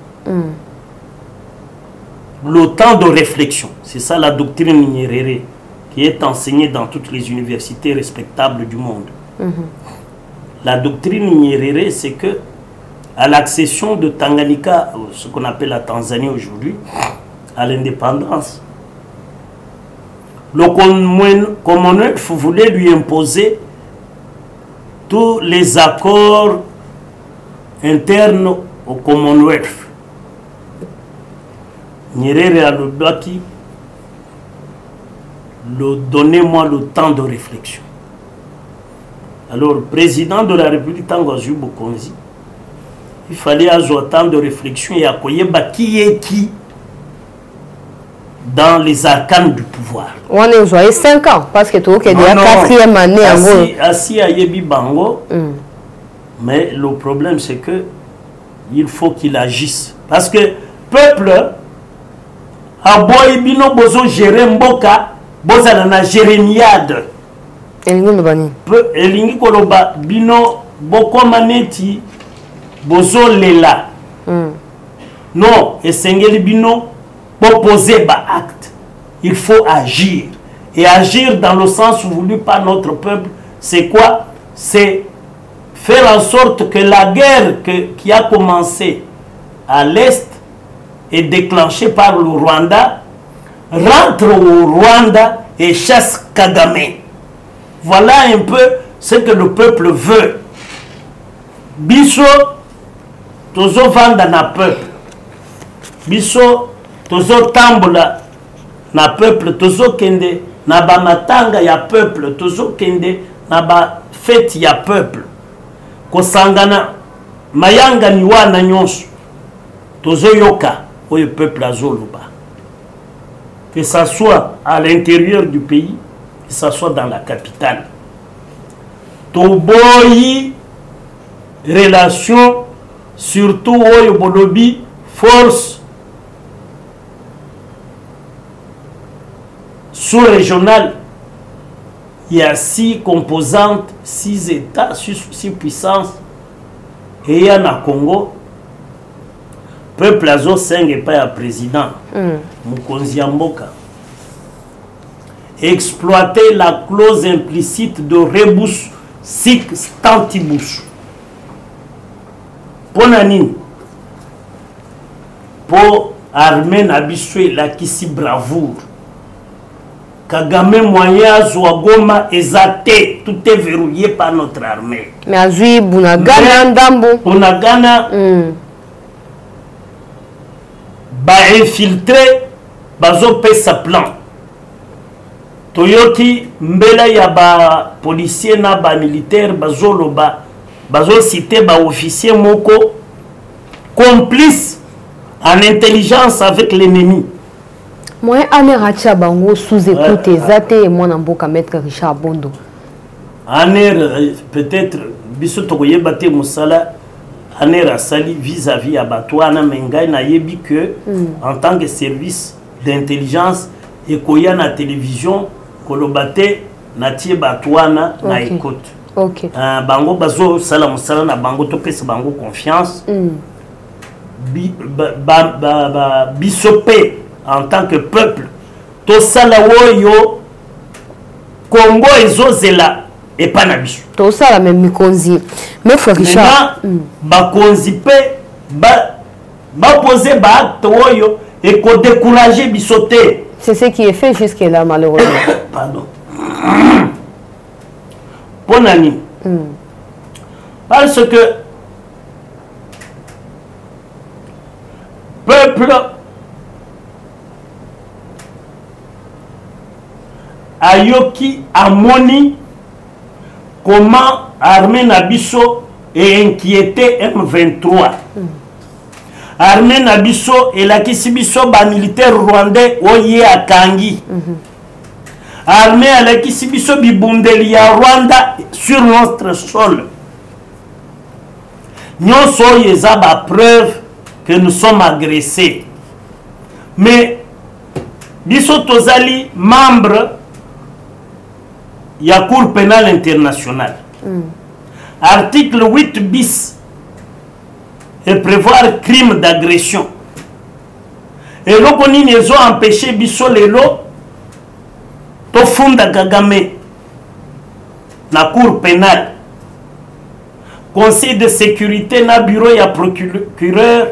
le temps de réflexion, c'est ça la doctrine Nyerere qui est enseignée dans toutes les universités respectables du monde. La doctrine Nyerere, c'est que à l'accession de Tanganyika, ce qu'on appelle la Tanzanie aujourd'hui, à l'indépendance, le Commonwealth voulait lui imposer tous les accords internes au Commonwealth. Nyerere a le blaki, donnez-moi le temps de réflexion. Alors, président de la République Tangozu Bokonzi, il fallait avoir temps de réflexion et accueillir qui est qui dans les arcanes du pouvoir.
On est aujourd'hui 5 ans parce que tu es déjà 4e année.
Assis à Yebi Bango, mais le problème c'est que il faut qu'il agisse. Parce que peuple, a boy bino bozo gérer mboka, boza na jérémiade. Elingi koloba bino boko maneti bozo lela. Non, et sengeli bino proposer ba acte. Il faut agir. Et agir dans le sens voulu par notre peuple, c'est quoi? C'est faire en sorte que la guerre qui a commencé à l'Est et déclenchée par le Rwanda rentre au Rwanda et chasse Kagame. Voilà un peu ce que le peuple veut. Biso tozo vanda na peuple. Biso tozo tambola na peuple. Tozo kende na ba matanga ya peuple. Tozo kende na ba fête ya peuple. Kosangana mayanga ni wana nyonso. Tozo yoka oyo peuple azoloba. Que ça soit à l'intérieur du pays, que ça soit dans la capitale. Toboyi relation surtout oyo bolobi force sous-régionale. Il y a 6 composantes, 6 États, 6 puissances. Et il y a na Congo. Peuple azo 5 et pas un président. Mukonzi Mboka. Exploiter la clause implicite de rebus sic stantibus. Pour Nanine. Pour armée n'abisue la kisi bravoure. Kagame moyen Goma est tout est verrouillé par notre armée.
Mais Azui Bunagana Ndambo.
Bunagana ba infiltré bazo pe sa plan. Toyoti mbela ya ba policier na ba militaire bazo loba bazo cité ba officier moko complice en intelligence avec l'ennemi.
Moi, Ané Racha Bango sous-écoute Zate et mon amboka maître Richard Bondo.
Ané, peut-être, biso tokoye bate musala, Ané Rassali vis-à-vis à Batouana Mengai na yebi que, en tant que service d'intelligence, et koya na télévision, kolobate na tie Batouana na écoute.
Ok.
Bango bazo sala musala na bango topesa bango confiance. Bisopé en tant que peuple, to salawoyo Congo ezozela et pas nabiso.
To sala même mikonzi. Mais frère Richard,
ba konzi pe ba poser ba acte oyo et ko décourager bisoté.
C'est ce qui est fait jusque là malheureusement.
Pardon. Bonani. Parce que peuple Ayoki Amoni, comment armée Nabiso est inquiété M23. Armée Nabiso et la Kisibiso ba militaire rwandais oye à Kangi. Armée à la Kisibiso bibundeli ya Rwanda sur notre sol. Nous sommes à preuve que nous sommes agressés. Mais biso tozali membre la Cour pénale internationale. Article 8 bis et prévoir crime d'agression. Et l'Okoni nous ont empêché biso lelo to funda Kagame la Cour pénale. Conseil de sécurité na bureau ya procureur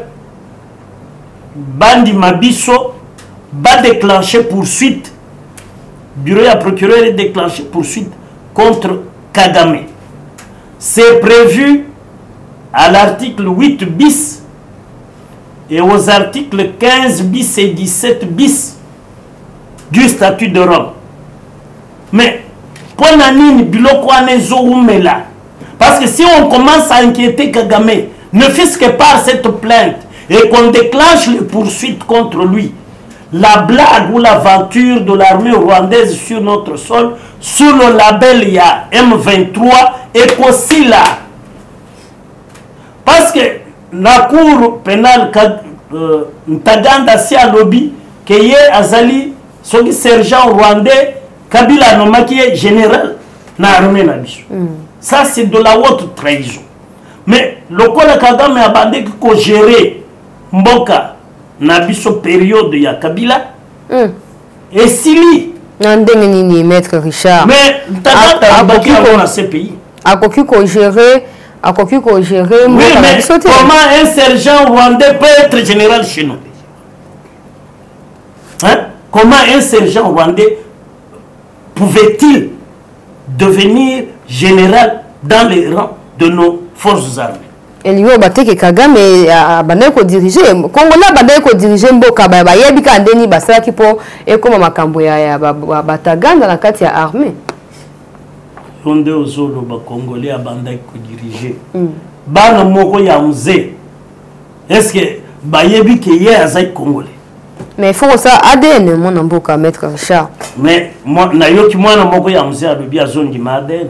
Bandi Mabiso va déclencher poursuite. Bureau et procureur est déclenché poursuite contre Kagame. C'est prévu à l'article 8 bis et aux articles 15 bis et 17 bis du statut de Rome. Mais, parce que si on commence à inquiéter Kagame, ne fût-ce que par cette plainte, et qu'on déclenche les poursuites contre lui, la blague ou l'aventure de l'armée rwandaise sur notre sol, sous le label ya M23, est aussi là. Parce que la Cour pénale Ntaganda si à lobby, que y Azali, ce sergent rwandais, Kabila Nomaki est général na armée nabiso. Ça c'est de la haute trahison. Mais le Kola Kagame a bandé qu'il gérer Mboka Nabiso période ya Kabila et Sili.
Nandengeni maître Richard.
Mais Ntaganda dans ces pays.
A quoi gérer.
Oui, mais comment un sergent rwandais peut être général chez nous? Hein? Comment un sergent rwandais pouvait-il devenir général dans les rangs de nos forces armées?
Elio bateke Kagame abandai ko diriger Congo na bandai ko diriger mboka ba yebika ndeni basala kipo ekoma makambo ya bataganda na kati ya armée.
Onde ozolo ba Congolais abandai ko diriger. Bana moko ya mzee. Est-ce que ba yebike ye azai Congolais?
Mais il faut ça ADN mon mboka maître Richard.
Mais moi na yoki mwana moko ya mzee abebi azongi ma ADN.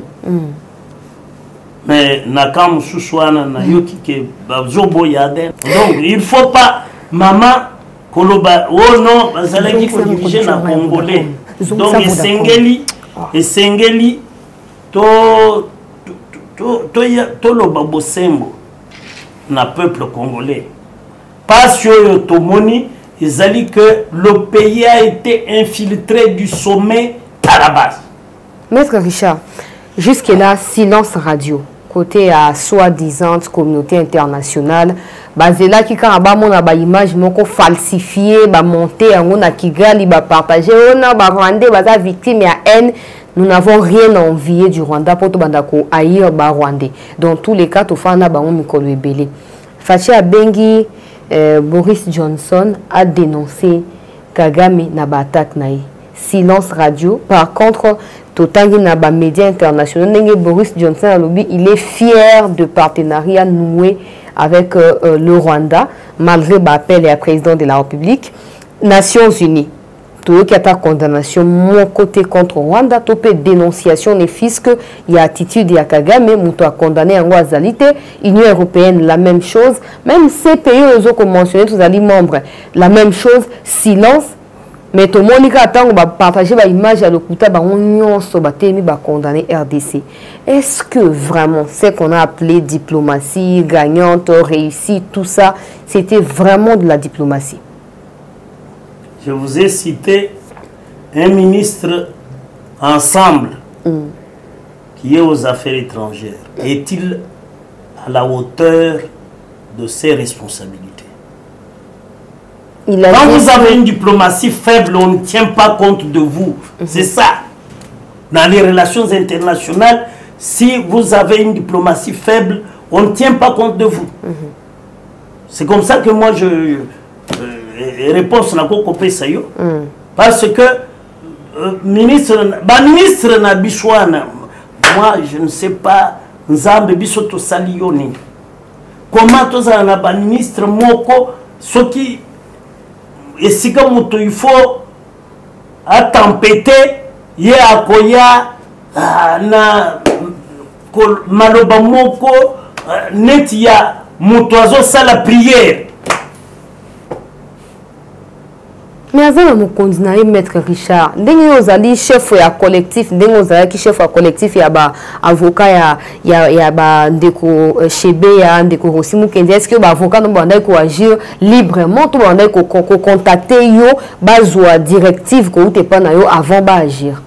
Mais nakam suswana na yoki ke bazobo ya ADN. Donc il faut pas maman koloba oh non bazalaki ko diriger na Congolais. Donc esengeli to loba bosembo na peuple congolais. Parce que Tomoni ils que le pays a été infiltré du sommet à la base.
Maître Richard, jusque là silence radio. côté à soi-disant communauté internationale, bazela qui quand ba mona ba image moko falsifié, ba monter en na Kigali, ba partager, on a ba Rwandais baza victime ya haine. Nous n'avons rien à envier du Rwanda pour tout bandako haïr ba Rwandais. Dans tous les cas, tout fana ba on mikolo ebele. Fachi Abengi, Boris Johnson a dénoncé Kagame na ba attaque naï. Silence radio. Par contre, Totangi na ba médias internationaux, Boris Johnson a lobby, il est fier de partenariat noué avec le Rwanda, malgré l'appel à président de la République. Nations Unies. Tout qui a ta condamnation, mon côté contre Rwanda, tout peut dénonciation des fiscs, il y a attitude de Kagame, mon a condamné en Guazalité, Union européenne, la même chose, même ces pays, les autres mentionnés, tous les membres, la même chose, silence. Mais tout le monde a partagé l'image à l'Okuta, on a condamné RDC. Est-ce que vraiment ce qu'on a appelé diplomatie gagnante, réussie, tout ça, c'était vraiment de la diplomatie?
Je vous ai cité un ministre ensemble qui est aux affaires étrangères. Est-il à la hauteur de ses responsabilités? Quand vous avez une diplomatie faible, on ne tient pas compte de vous. C'est ça. Dans les relations internationales, si vous avez une diplomatie faible, on ne tient pas compte de vous. C'est comme ça que moi, réponse na kokopé sayo. Parce que ministre na bishwana, moi je ne sais pas, nzambe bisoto salioni. Comment tous na ba ministre moko soki et si comme il faut à tempêter ye akoya na maloba moko netia mutoazo sala prière.
Mais avant de continuer, maître Richard, vous avez chef ya collectif, vous avez chef ya collectif, il y a avocat, il y a ndeko chebe, il y a ndeko rosimu kendi. Est-ce que l'avocat nous bandai ko agir librement, tout bandai ko contacter yo, bazwa directive ko ute pas na yo avant ba agir?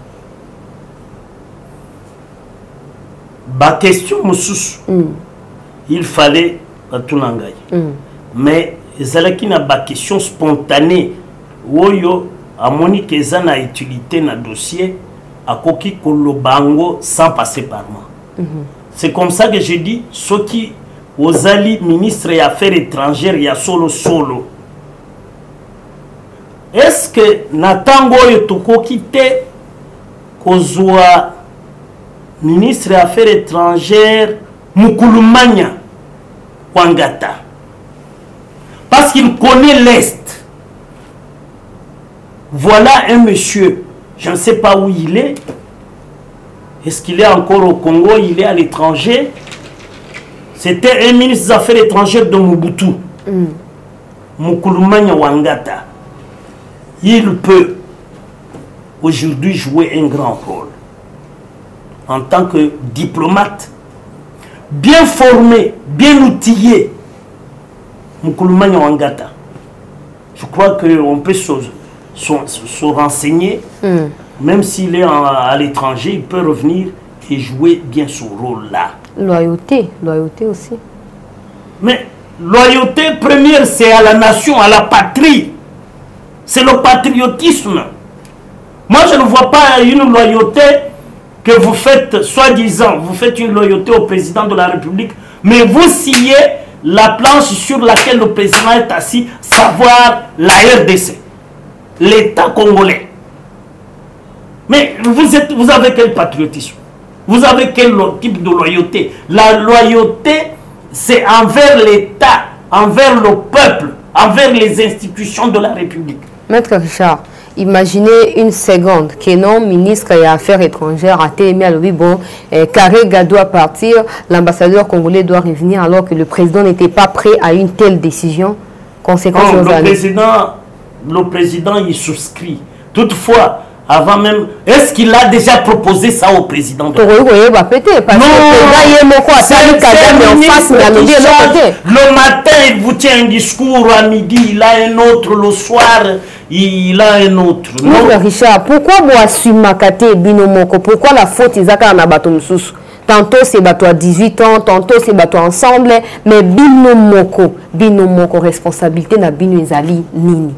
Ba question mususu. Il fallait tout l'engagé. Mais ezalaki na ba question spontanée. Woyo amoni keza na utilité na dossier akoki kolobango sans passer par moi. C'est comme ça que je dis ceux qui ozali ministre des affaires étrangères ya solo. Est-ce que natango yo tokoki te kozwa ministre des affaires étrangères Mukulumanya Wangata parce qu'il connaît l'Est. Voilà un monsieur, je ne sais pas où il est. Est-ce qu'il est encore au Congo? Il est à l'étranger. C'était un ministre des Affaires étrangères de Mobutu. Mukulumanya Wangata. Il peut aujourd'hui jouer un grand rôle. En tant que diplomate, bien formé, bien outillé. Mukulumanya Wangata. Je crois qu'on peut se renseigner, même s'il est à l'étranger, il peut revenir et jouer bien son rôle là.
Loyauté aussi.
Mais loyauté première, c'est à la nation, à la patrie. C'est le patriotisme. Moi, je ne vois pas une loyauté que vous faites, soi-disant, vous faites une loyauté au président de la République, mais vous sciez la planche sur laquelle le président est assis, savoir la RDC. L'État congolais. Mais vous avez quel patriotisme? Vous avez quel type de loyauté? La loyauté, c'est envers l'État, envers le peuple, envers les institutions de la République.
Maître Richard, imaginez une seconde que non ministre des Affaires étrangères a été émis à l'objet, bon, Karega doit partir, l'ambassadeur congolais doit revenir alors que le président n'était pas prêt à une telle décision. Conséquence
le président il souscrit. Toutefois, avant même, est-ce qu'il a déjà proposé ça au président de le matin, il vous tient un discours, à midi, il a un autre, le soir, il a un autre.
Non, Richard, pourquoi moi suis Makate Binomoko? Pourquoi la faute is à Nabatomsus? Tantôt c'est bateau à 18 ans, tantôt c'est bateau ensemble, mais bino moko responsabilité na bino ezali nini?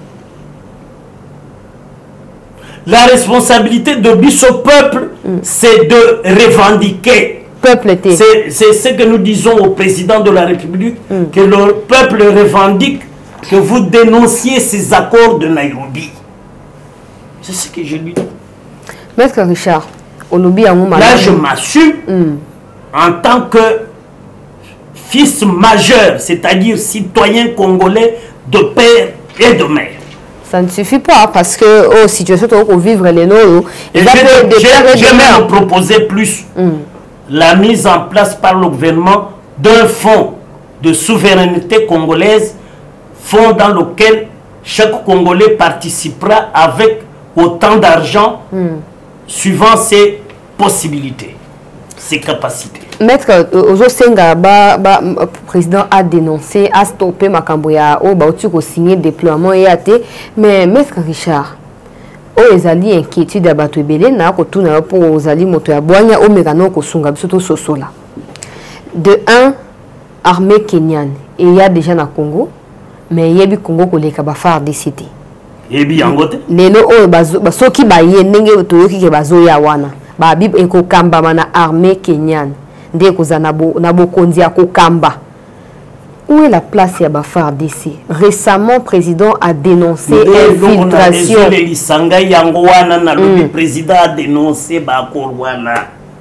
La responsabilité de biso peuple, c'est de revendiquer. C'est ce que nous disons au président de la République, que le peuple revendique que vous dénonciez ces accords de Nairobi. C'est ce que je lui dis.
Maître Richard,
là je m'assume en tant que fils majeur, c'est-à-dire citoyen congolais de père et de mère.
Ça ne suffit pas parce que situation pour vivre les noms.
J'ai même proposé plus la mise en place par le gouvernement d'un fonds de souveraineté congolaise, fonds dans lequel chaque Congolais participera avec autant d'argent suivant ses possibilités, ses capacités.
Maître Ozosenga, le président a dénoncé, a stoppé Makamboya, a signé déploiement et mais Maître Richard, ezali inquiétude à Batouébélé, na kotuna pour ozali moto ya boanya o megano kosunga bisoto sosola. De 1, armée kenyane, et il y a déjà na Congo, mais il y a du Congo ko leka ba FARDC.
Et bien angote.
Lelo o basoki ba ye ndenge toyoki ke bazoya wana. Ba bib eko kamba mana armée kenyane. Ndeko za na bokonzi ya kokamba. Où est la place ya ba FARDC? Récemment, le président a dénoncé infiltration.
Le président a dénoncé Bakorwana.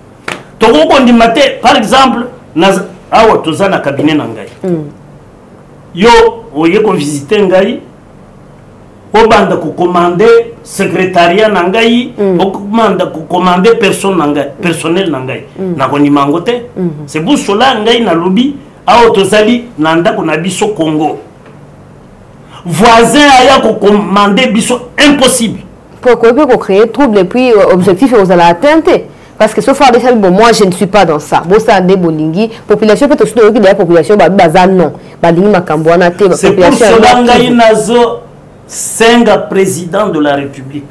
Par exemple, awa toza na cabinet na ngai. Yo oye ko visiter ngai. Obanda ko commander secrétariat na ngai, okomanda ko commander personnel na ngai. Na ko nimangote. C'est pour cela ngai na lobi a otozali nanda na biso Congo. Voisin aya ko commander biso impossible.
Pourquoi peut créer trouble et puis objectif vous allez atteindre? Parce que sauf faire des bon, moi je ne suis pas dans ça. Bon ça des bolingi population peut aussi de la population baza non. Balingi makambwana te
population. C'est pour cela ngai nazo Senga président de la République.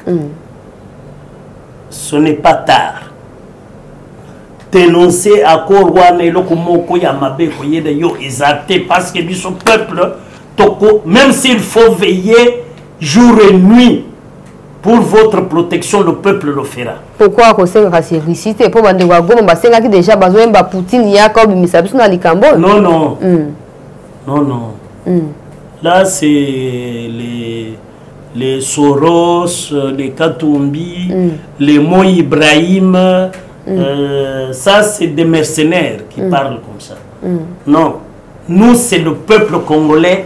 Ce n'est pas tard. Dénoncer à Korwana et Lokomoko Yamabe Koyede Yo exacté parce que son peuple, même s'il faut veiller jour et nuit pour votre protection, le peuple le fera.
Pourquoi on s'est récité pour que vous déjà besoin de Poutine, il y a comme Misabus dans les Cambodges?
Non, non. Non, non. Là, c'est les Soros, les Katumbi, les Mo Ibrahim. Ça, c'est des mercenaires qui parlent comme ça. Non. Nous, c'est le peuple congolais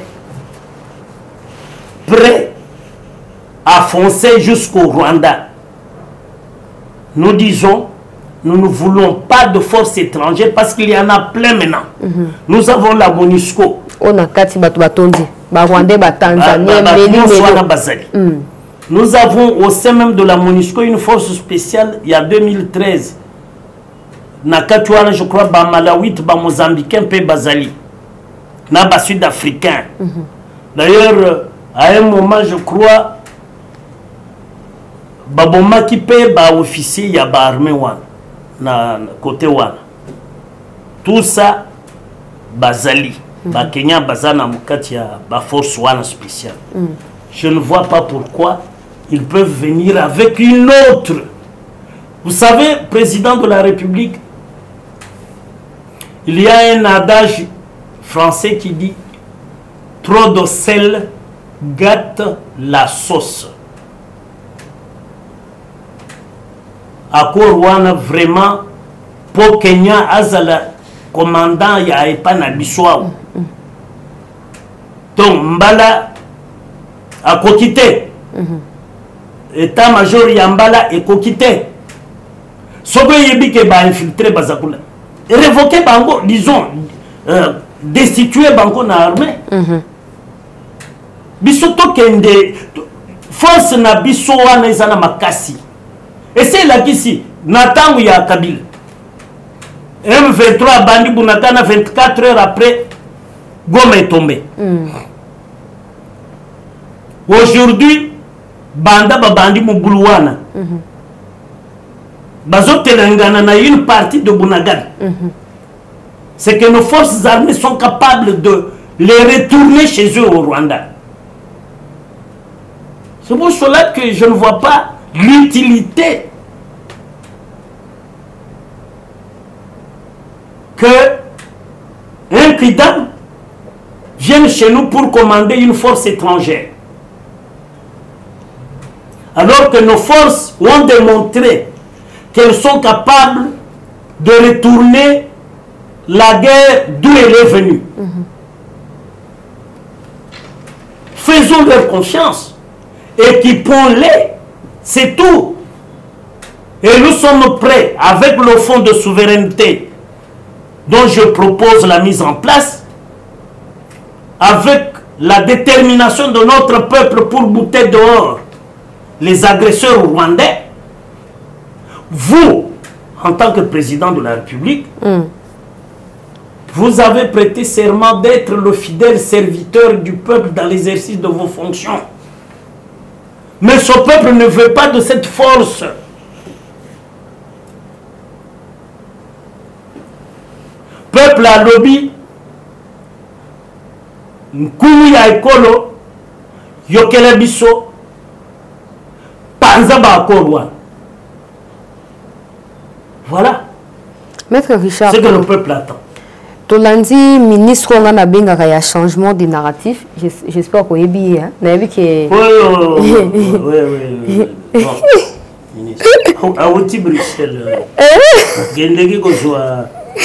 prêt à foncer jusqu'au Rwanda. Nous disons, nous ne voulons pas de forces étrangères parce qu'il y en a plein maintenant. Nous avons la MONUSCO.
On a Kati Batondi.
Nous avons au sein même de la MONUSCO une force spéciale il y a 2013. Nakatuana, je crois, Malawit, Mozambicain, Bazali. Naba Sud-Africain. D'ailleurs, à un moment, je crois, Baboma qui paie, officier, il y a armée na côté wana. Tout ça, Bazali. Kenya Bazana Mukatia, force wana spéciale. Je ne vois pas pourquoi ils peuvent venir avec une autre. Vous savez, président de la République, il y a un adage français qui dit trop de sel gâte la sauce. À Korwana, vraiment, pour Kenya, Azala, commandant, il y a pas na biswa. Donc, Mbala a coquité. État-major Yambala est coquité. Sogo Yebike va infiltrer Bazakula. Révoquer Bango, disons, destituer Bango na armée. Bisoto Kende, force na bisoa na izana makasi. Et c'est là qu'ici, Nathan ya Kabila. M23 Bandi Bunatana, 24 heures après, Goma est tombé. Aujourd'hui, Banda Bandi Mugulwana. Bazotelangana na une partie de Bunagana. C'est que nos forces armées sont capables de les retourner chez eux au Rwanda. C'est pour cela que je ne vois pas l'utilité que un Kidam vienne chez nous pour commander une force étrangère. Alors que nos forces ont démontré qu'elles sont capables de retourner la guerre d'où elle est venue. Faisons leur confiance. Équipons-les. C'est tout. Et nous sommes prêts, avec le fonds de souveraineté dont je propose la mise en place, avec la détermination de notre peuple pour bouter dehors les agresseurs rwandais. Vous, en tant que président de la République, vous avez prêté serment d'être le fidèle serviteur du peuple dans l'exercice de vos fonctions. Mais ce peuple ne veut pas de cette force. Peuple à lobby, Nkulu ya ekolo, yokele biso, panza ba akolwa. Voilà.
Maître Richard,
c'est que le peuple attend.
Tolandi, ministre, on a bien un changement de narratif. J'espère qu'on est bien.
Oui. Ministre. À Outi Bruxelles. Gendegi Kozwa.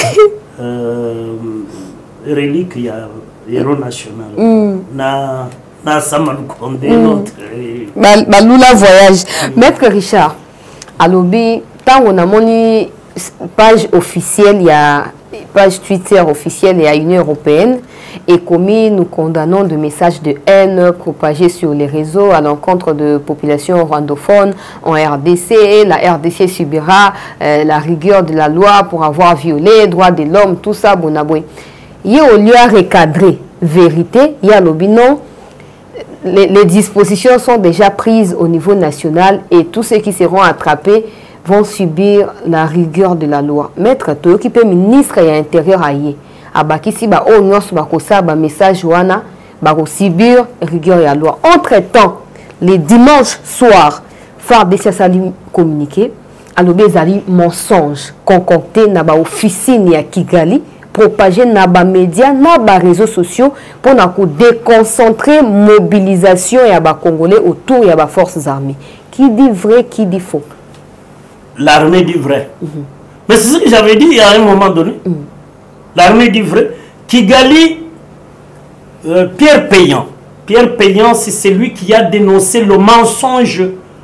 Relique, il y a héros national. Na Saman Kondé, notre.
Baloula voyage. Maître Richard, à l'obé, tant on a mon page officielle, il y a page Twitter officielle et à l'Union européenne, et commis nous condamnons de messages de haine propagés sur les réseaux à l'encontre de populations rwandophones en RDC. La RDC subira la rigueur de la loi pour avoir violé les droits de l'homme, tout ça, bonaboué. Il y a au lieu à recadrer vérité, il y a l'obinon. Les dispositions sont déjà prises au niveau national et tous ceux qui seront attrapés vont subir la rigueur de la loi. Maître, tu occupes ministre et intérieur aïe. Abakisi ba onyos ba kosa ba message wana ba subir rigueur de la loi. Entre-temps, les dimanches soirs, FARDC sali communiqué, alobe zali mensonge concocté na ba officine ya Kigali, propagé na ba médias, na ba réseaux sociaux pour na ko déconcentrer mobilisation ya ba Congolais autour ya ba forces armées. Qui dit vrai, qui dit faux?
L'armée dit vrai. Mais c'est ce que j'avais dit à un moment donné. L'armée dit vrai. Kigali, Pierre Payan. Pierre Payan, c'est celui qui a dénoncé le mensonge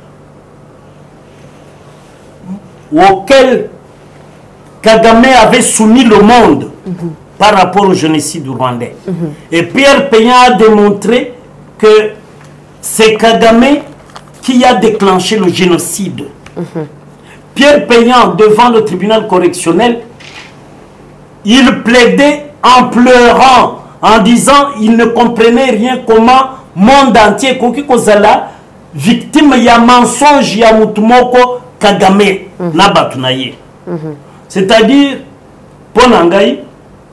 auquel Kagame avait soumis le monde par rapport au génocide rwandais. Et Pierre Payan a démontré que c'est Kagame qui a déclenché le génocide. Pierre Payan, devant le tribunal correctionnel, il plaidait en pleurant, en disant il ne comprenait rien comment monde entier, Koki Kozala, victime ya mensonge ya mutumoko Kagame, Nabatunaye. C'est-à-dire, Ponangaï,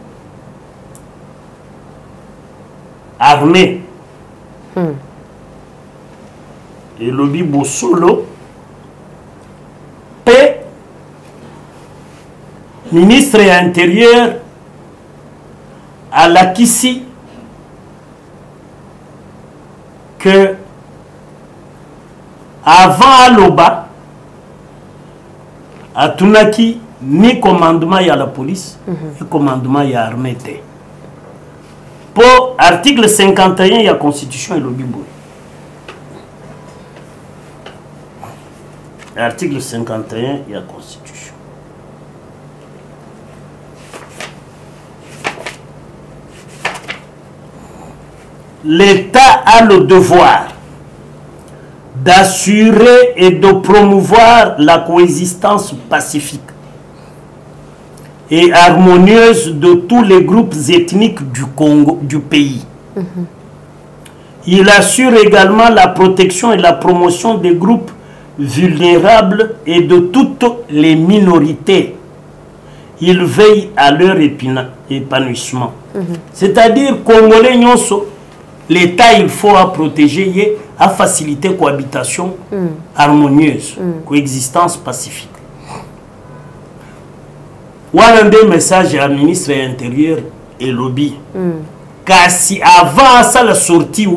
armée, et lobby Bossolo, paix, ministre et intérieur à la Kissi, que avant Aloba, à Tunaki, ni commandement il y a la police, ni commandement il y a l'armée. Pour article 51, il y a constitution et le Bible. Article 51, il y a constitution. L'État a le devoir d'assurer et de promouvoir la coexistence pacifique et harmonieuse de tous les groupes ethniques du Congo, du pays. Il assure également la protection et la promotion des groupes vulnérables et de toutes les minorités. Il veille à leur épanouissement. C'est-à-dire, Congolais, l'État, il faut protéger, à faciliter cohabitation harmonieuse, coexistence pacifique. Voilà un des messages à la ministre de l'Intérieur et lobby. Car si avant ça, la sortie,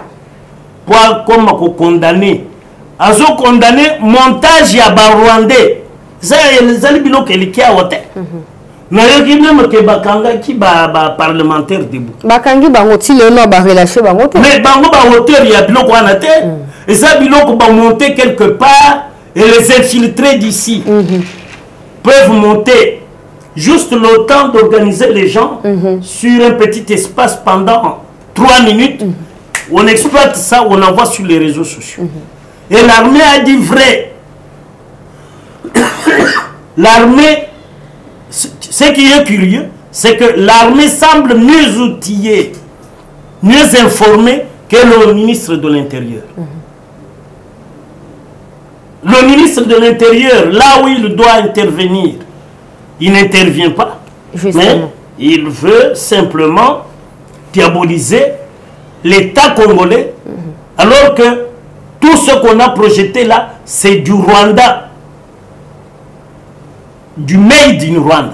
comme condamné, azo condamné montage à Rwandais. Ça, les alibino qui est à Wote. Mais il y a même que Bakanga qui est parlementaire debout.
Bakangi bangoti le nom ba relâché bangote.
Mais bango ba hauteur il y a biloko à la tête. Et ça biloko va monter quelque part et les infiltrés d'ici peuvent monter juste le temps d'organiser les gens sur un petit espace pendant 3 minutes. On exploite ça, on envoie sur les réseaux sociaux. Et l'armée a dit vrai. L'armée, ce qui est curieux, c'est que l'armée semble mieux outillée, mieux informée que le ministre de l'Intérieur. Le ministre de l'Intérieur, là où il doit intervenir, il n'intervient pas. Justement. Mais il veut simplement diaboliser l'État congolais, alors que tout ce qu'on a projeté là, c'est du Rwanda, du made in Rwanda.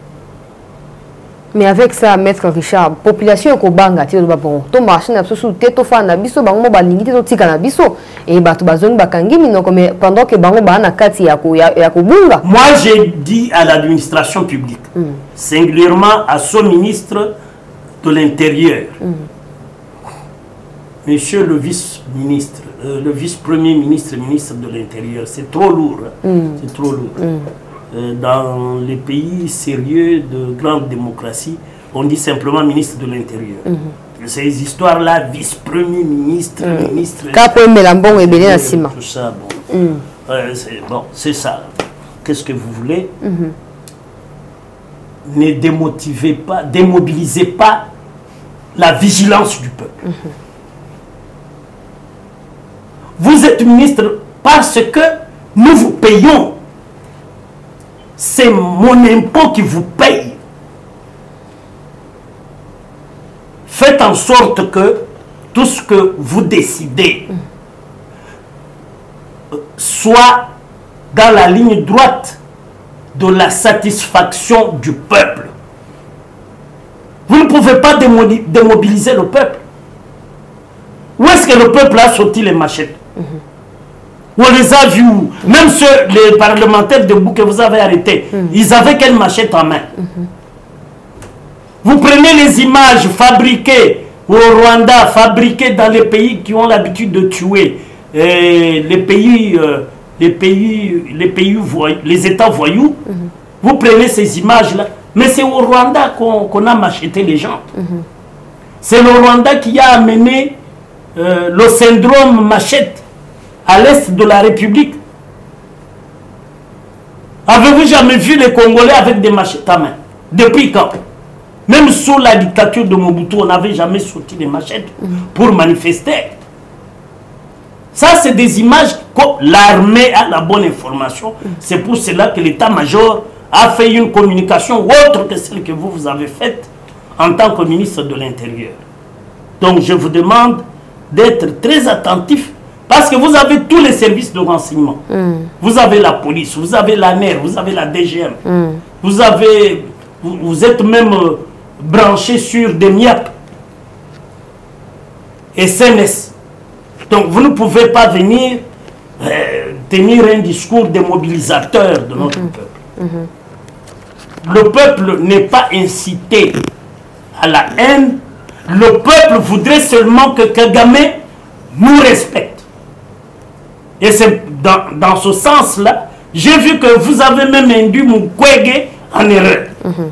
Mais avec ça, Maître Richard, population ko banga ti ba bon, to marché na sous teto fa na biso bango ba lingi to tika na biso et bato bazongi bakangi minoko mais pendant que bango ba na kati ya ko bunga.
Moi j'ai dit à l'administration publique, singulièrement à son ministre de l'Intérieur, Monsieur le vice-ministre, le vice-premier ministre, ministre de l'Intérieur, c'est trop lourd. C'est trop lourd. Dans les pays sérieux de grande démocratie, on dit simplement ministre de l'Intérieur. Ces histoires-là, vice-premier ministre, ministre...
Tout
ça, bon. C'est ça. Qu'est-ce que vous voulez? Ne démobilisez pas la vigilance du peuple. Vous êtes ministre parce que nous vous payons. C'est mon impôt qui vous paye. Faites en sorte que tout ce que vous décidez soit dans la ligne droite de la satisfaction du peuple. Vous ne pouvez pas démobiliser le peuple. Où est-ce que le peuple a sorti les machettes? On les a vus. Même les parlementaires debout que vous avez arrêtés, ils avaient quelle machette en main? Vous prenez les images fabriquées au Rwanda, fabriquées dans les pays qui ont l'habitude de tuer, les États voyous. Vous prenez ces images-là. Mais c'est au Rwanda qu'on a macheté les gens. C'est le Rwanda qui a amené le syndrome machette à l'est de la République. Avez-vous jamais vu les Congolais avec des machettes à main? Depuis quand? Même sous la dictature de Mobutu, on n'avait jamais sorti des machettes pour manifester. Ça, c'est des images que l'armée a la bonne information. C'est pour cela que l'état-major a fait une communication autre que celle que vous avez faite en tant que ministre de l'Intérieur. Donc, je vous demande d'être très attentif. Parce que vous avez tous les services de renseignement. Vous avez la police, vous avez la NER, vous avez la DGM. Vous êtes même branché sur des MIAP et CNS. Donc vous ne pouvez pas venir tenir un discours démobilisateur de notre peuple. Le peuple n'est pas incité à la haine. Le peuple voudrait seulement que Kagame nous respecte. Et c'est dans ce sens-là, j'ai vu que vous avez même induit Mukwege en erreur.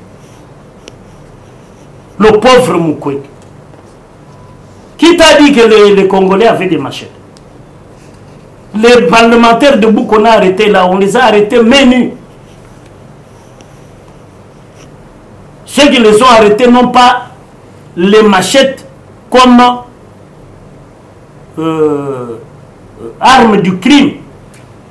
Le pauvre Mukwege. Qui t'a dit que les Congolais avaient des machettes? Les parlementaires debout qu'on a arrêtés là, on les a arrêtés main nue. Ceux qui les ont arrêtés n'ont pas les machettes comme arme du crime.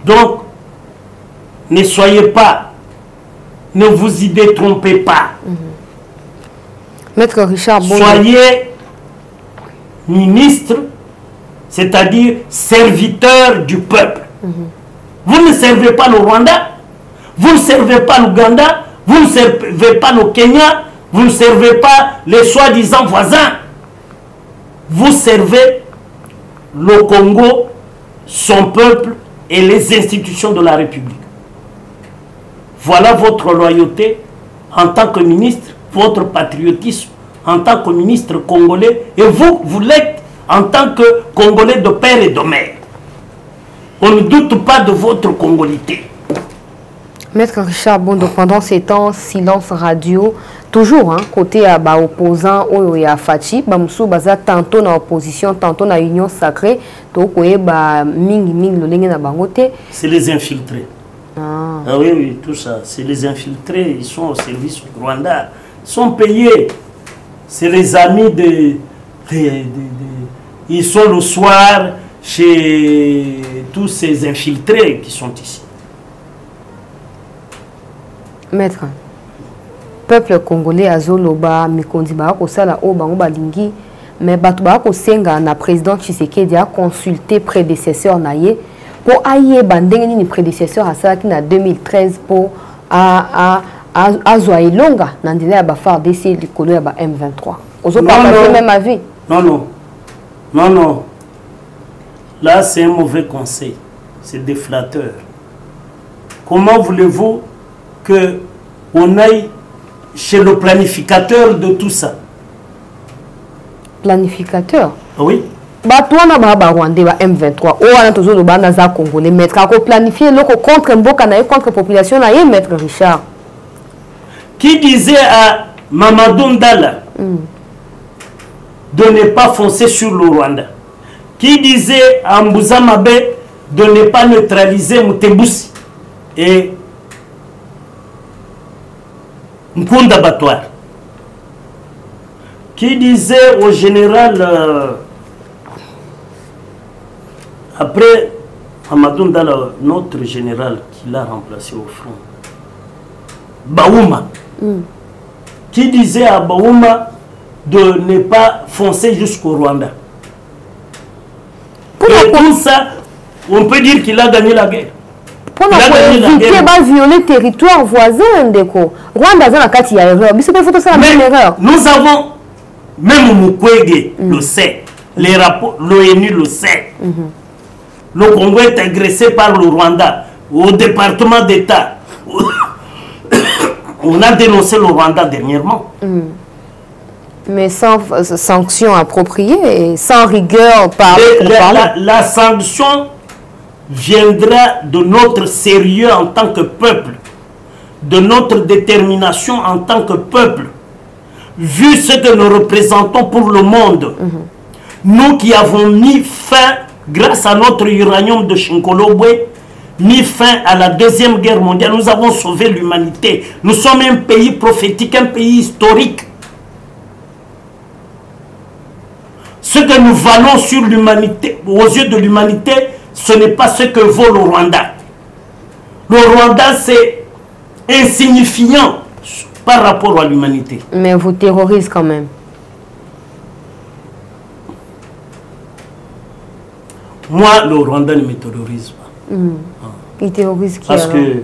Donc, ne soyez pas, ne vous y détrompez pas.
Maître Richard Bondo.
Soyez ministre, c'est-à-dire serviteur du peuple. Vous ne servez pas le Rwanda, vous ne servez pas l'Ouganda, vous ne servez pas le Kenya, vous ne servez pas les soi-disant voisins. Vous servez le Congo, son peuple et les institutions de la République. Voilà votre loyauté en tant que ministre, votre patriotisme en tant que ministre congolais, et vous, vous l'êtes en tant que Congolais de père et de mère. On ne doute pas de votre congolité.
Maître Richard Bondo, pendant ces temps, silence radio, toujours, hein, côté à opposant et à Fachi, Bamsou Baza tantôt dans l'opposition, tantôt dans l'union sacrée,
c'est les infiltrés. Ah oui, oui, tout ça. C'est les infiltrés, ils sont au service du Rwanda. Ils sont payés. C'est les amis ils sont le soir chez tous ces infiltrés qui sont ici.
Maître, peuple congolais azoloba mikondi ba ko sala o bango balingi mais batu ba ko senga na président Tshisekedi a consulté prédécesseur na ye pour aye bandenge ni prédécesseur asalaki na 2013 pour azwa ilonga na ndela ya ba FARDC likolo ya ba M23. Ozo partager même avis.
Non non. Non non. Là c'est un mauvais conseil. C'est des flatteurs. Comment voulez-vous que on aille chez le planificateur de tout ça?
Planificateur?
Oui.
Batouana ba Rwandais ba M23. O wana tozo lo bana za congolais maître ko planifier loko contre mboka na contre population na ye maître Richard.
Qui disait à Mamadou Ndala de ne pas foncer sur le Rwanda? Qui disait à Mbouza Mabe de ne pas neutraliser Mutebousi et Nkunda Batouar? Qui disait au général après Amadou Ndala, notre général qui l'a remplacé au front, Baouma, qui disait à Baouma de ne pas foncer jusqu'au Rwanda? Et tout ça, on peut dire qu'il a gagné la guerre.
Pour violer le territoire voisin de Rwanda,
nous avons, même Mukwege le sait, les rapports, l'ONU le sait. Le Congo est agressé par le Rwanda, au département d'État. On a dénoncé le Rwanda dernièrement.
Mais sans sanction appropriée, sans rigueur par
la sanction viendra de notre sérieux en tant que peuple, de notre détermination en tant que peuple, vu ce que nous représentons pour le monde. Nous qui avons mis fin, grâce à notre uranium de Chinkolobwe, mis fin à la Deuxième Guerre mondiale, nous avons sauvé l'humanité. Nous sommes un pays prophétique, un pays historique. Ce que nous valons sur l'humanité, aux yeux de l'humanité, ce n'est pas ce que vaut le Rwanda. Le Rwanda, c'est insignifiant par rapport à l'humanité.
Mais vous terrorisez quand même.
Moi, le Rwanda ne me terrorise pas.
Il terrorise qui?
Parce que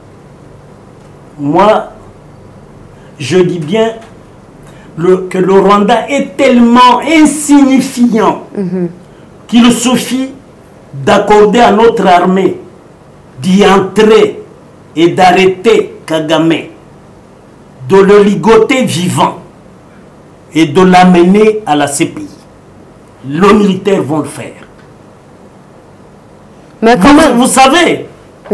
moi, je dis bien que le Rwanda est tellement insignifiant qu'il suffit d'accorder à notre armée d'y entrer et d'arrêter Kagame, de le ligoter vivant et de l'amener à la CPI. Les militaires vont le faire.
Mais quand même,
vous savez,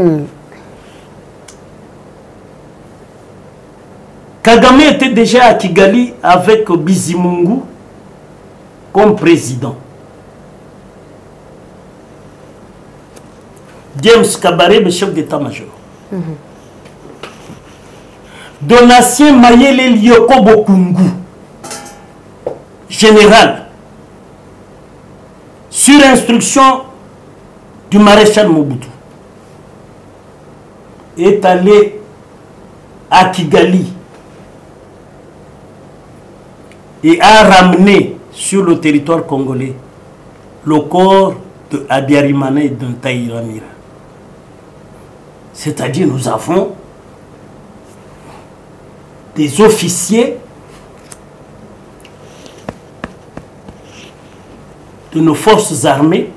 Kagame était déjà à Kigali avec Bizimungu comme président. James Kabarebe, le chef d'état-major. Donatien Mayele Lyoko Bokungu, général, sur instruction du maréchal Mobutu. est allé à Kigali et a ramené sur le territoire congolais le corps de Abiyarimana et d'Ntahiramirana. C'est-à-dire, nous avons des officiers de nos forces armées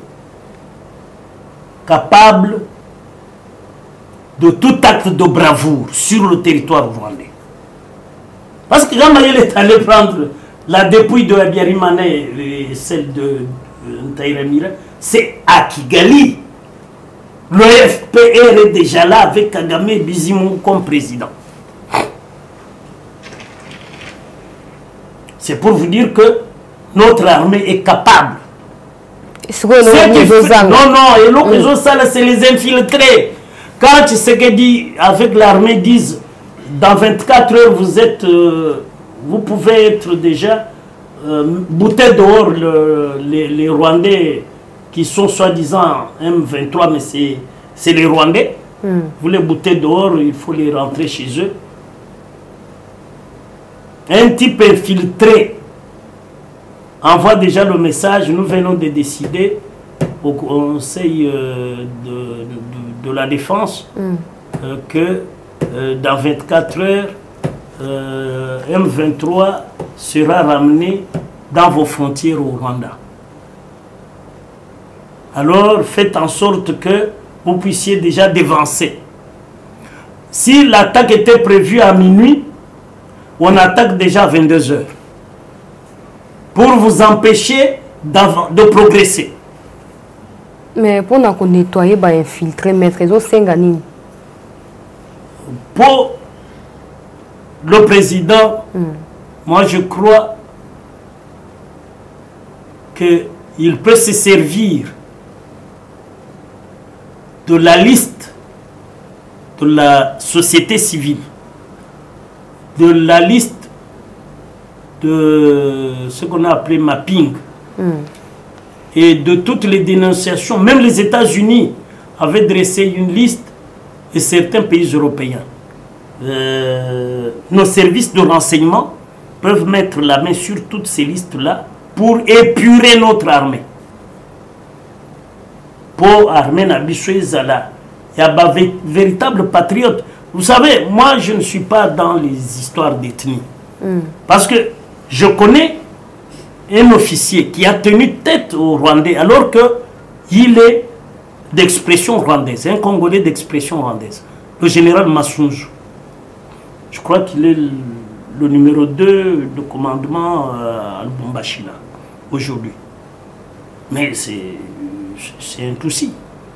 capables de tout acte de bravoure sur le territoire rwandais. Parce que quand Mayele est allé prendre la dépouille de Abiyarimana et celle de Ntahiramirana, c'est à Kigali. Le FPR est déjà là avec Kagame et Bizimungu comme président. C'est pour vous dire que notre armée est capable. Non, et l'autre c'est les infiltrés. Quand tu sais que dit avec l'armée disent dans 24 heures vous pouvez être déjà bouter dehors les Rwandais qui sont soi-disant M23, mais c'est les Rwandais. Vous les boutez dehors, il faut les rentrer chez eux. Un type infiltré envoie déjà le message, nous venons de décider au Conseil de la Défense que dans 24 heures, M23 sera ramené dans vos frontières au Rwanda. Alors faites en sorte que vous puissiez déjà dévancer. Si l'attaque était prévue à minuit, on attaque déjà à 22 heures pour vous empêcher de progresser.
Mais pour nous nettoyer, infiltrer, maître,
pour le président, moi je crois qu'il peut se servir de la liste de la société civile, de la liste de ce qu'on a appelé mapping, et de toutes les dénonciations. Même les États-Unis avaient dressé une liste et certains pays européens. Nos services de renseignement peuvent mettre la main sur toutes ces listes-là pour épurer notre armée. Pour armée Nabishoezala, il y a des véritables patriotes. Vous savez, moi je ne suis pas dans les histoires d'ethnie. Parce que je connais un officier qui a tenu tête au Rwandais alors qu'il est d'expression rwandaise, un Congolais d'expression rwandaise, le général Massunzu. Je crois qu'il est le numéro 2 de commandement à Lubumbashi aujourd'hui. Mais c'est un souci.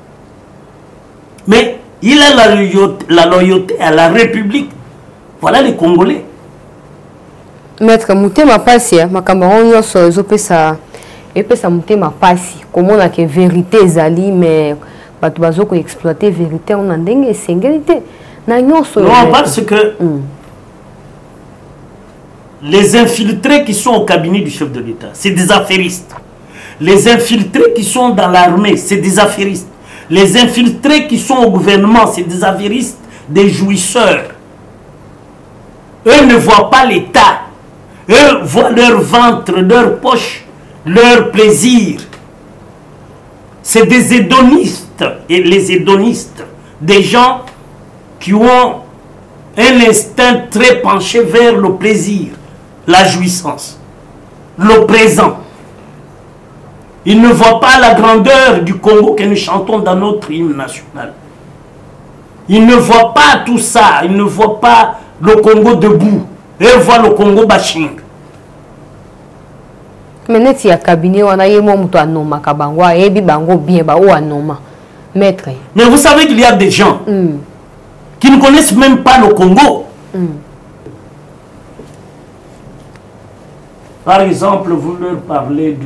Mais il a la loyauté à la République. Voilà les Congolais.
Maître, mutema pasi, makambaron nyonso ezopesa epesa mutema pasi. Comment na que vérité ezali mais bato bazoko exploiter vérité on a ndenge esengeli na nyonso.
Non, parce que les infiltrés qui sont au cabinet du chef de l'État, c'est des affairistes. Les infiltrés qui sont dans l'armée, c'est des affairistes. Les infiltrés qui sont au gouvernement, c'est des affairistes, des jouisseurs. Eux ne voient pas l'État. Eux voient leur ventre, leur poche, leur plaisir. C'est des hédonistes. Et les hédonistes, des gens qui ont un instinct très penché vers le plaisir, la jouissance, le présent. Ils ne voient pas la grandeur du Congo que nous chantons dans notre hymne national. Ils ne voient pas tout ça. Ils ne voient pas le Congo debout. Ils voient le Congo bashing.
Mais net ya cabinet wana yemo muto anoma kabangwa ebi bango bien ba o anoma maître.
Mais vous savez qu'il y a des gens qui ne connaissent même pas le Congo. Par exemple, vous leur parlez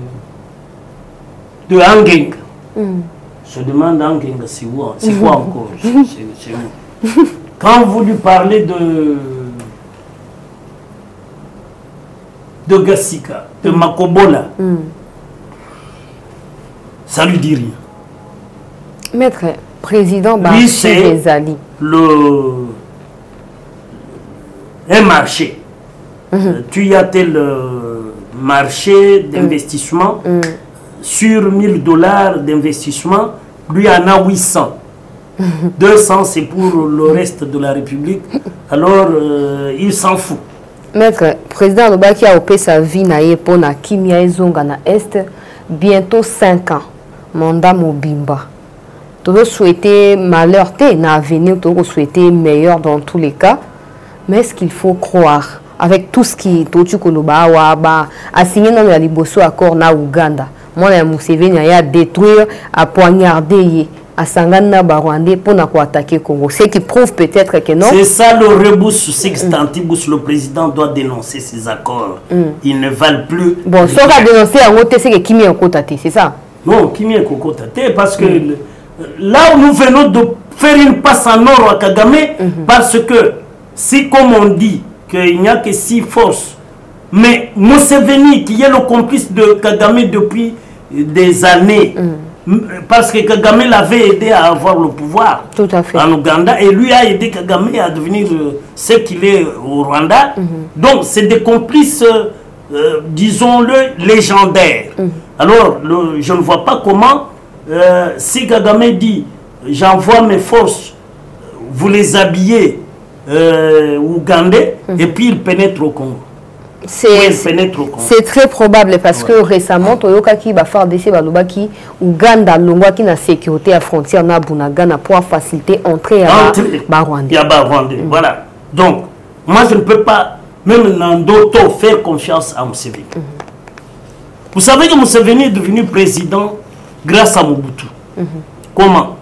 de Angeng. Je demande Angeng, c'est quoi encore? C'est où? Quand vous lui parlez de Gassika, de Makobola, ça lui dit rien.
Maître, Président
lui, c'est un marché. Tu as tel marché d'investissement. Sur $1000 d'investissement, lui en a 800. 200, c'est pour le reste de la République. Alors, il s'en fout.
Maître, président Lobaki a opéré sa vie pour la Kimia et Zonga na Est, bientôt 5 ans. Mandat Mobimba. Tout souhaiter malheur, na avenir, tout souhaiter meilleur dans tous les cas. Mais est-ce qu'il faut croire, avec tout ce qui est tout a signé dans le Liboso accord na Ouganda, moi la Museveni a détruire, à poignarder, à Sangana Barwandé pour attaquer Congo. Ce qui prouve peut-être que non. C'est
ça le rebus sextantibus. Le président doit dénoncer ces accords. Ils ne valent plus.
Bon, ce qu'on a dénoncé en haut, c'est que Kimi est côté, c'est ça? Non,
Kimi est côté parce que là où nous venons de faire une passe en or à Kagame, parce que si comme on dit qu'il n'y a que 6 forces, mais Museveni qui est le complice de Kagame depuis des années, parce que Kagame l'avait aidé à avoir le pouvoir.
Tout à fait.
En Ouganda, et lui a aidé Kagame à devenir ce qu'il est au Rwanda. Donc c'est des complices, disons-le, légendaires. Alors je ne vois pas comment, si Kagame dit j'envoie mes forces, vous les habillez ougandais, et puis il pénètre au Congo.
C'est très probable parce que récemment, Toyoka qui va faire des Balobaki, Ouganda, Longwa qui n'a sécurité à frontière na Bunagana pour faciliter l'entrée à Barwandé.
Voilà. Donc, moi je ne peux pas, même dans d'autres, faire confiance à Museveni. Vous savez que Museveni est devenu président grâce à Mobutu. Comment?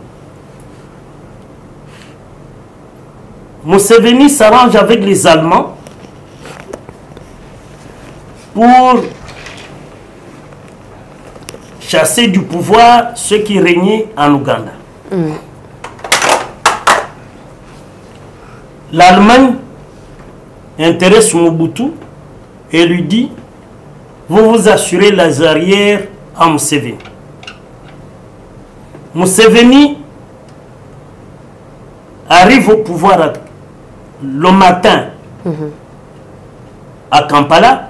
Museveni s'arrange avec les Allemands pour chasser du pouvoir ceux qui régnaient en Ouganda. L'Allemagne intéresse Mobutu et lui dit: vous vous assurez les arrières à Museveni. Museveni arrive au pouvoir le matin à Kampala.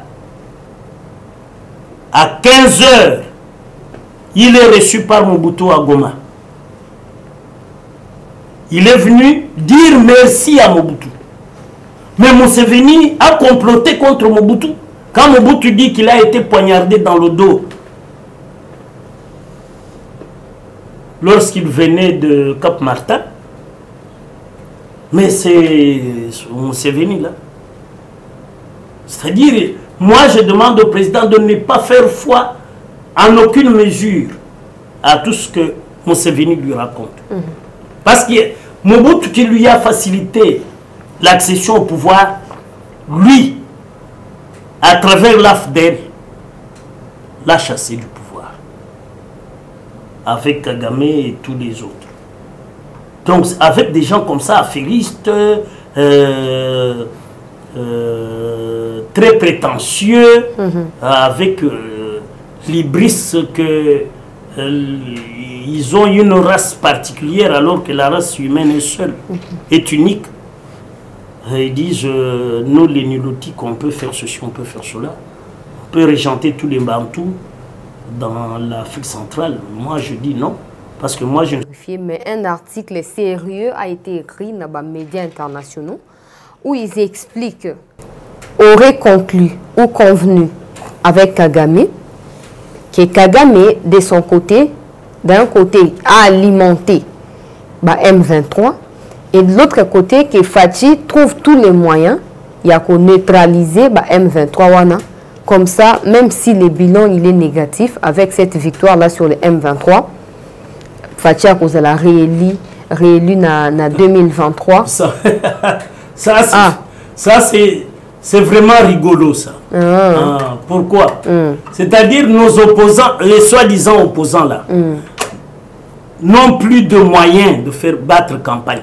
À 15 h, il est reçu par Mobutu à Goma. Il est venu dire merci à Mobutu. Mais Museveni a comploté contre Mobutu. Quand Mobutu dit qu'il a été poignardé dans le dos lorsqu'il venait de Cap Martin, mais c'est Museveni là. C'est-à-dire, moi je demande au président de ne pas faire foi en aucune mesure à tout ce que Museveni lui raconte. Parce que Mobutu qui lui a facilité l'accession au pouvoir, lui, à travers l'AFDEL, l'a chassé du pouvoir. Avec Kagame et tous les autres. Donc avec des gens comme ça, affairistes, très prétentieux, avec l'hybris que ils ont une race particulière alors que la race humaine est seule, est unique. Ils disent, nous les Nilotiques, on peut faire ceci, on peut faire cela. On peut régenter tous les Bantous dans l'Afrique centrale. Moi je dis non, parce que moi je...
Mais un article sérieux a été écrit dans les médias internationaux où ils expliquent, aurait conclu ou convenu avec Kagame, que Kagame, de son côté, d'un côté, a alimenté M23, et de l'autre côté, que Fachi trouve tous les moyens, il y a qu'on neutraliser M23. Comme ça, même si le bilan il est négatif, avec cette victoire-là sur le M23, Fachi a causé la réélu en 2023.
Ça c'est vraiment rigolo, ça. Pourquoi? C'est-à-dire nos opposants, les soi-disant opposants là, n'ont plus de moyens de faire battre campagne.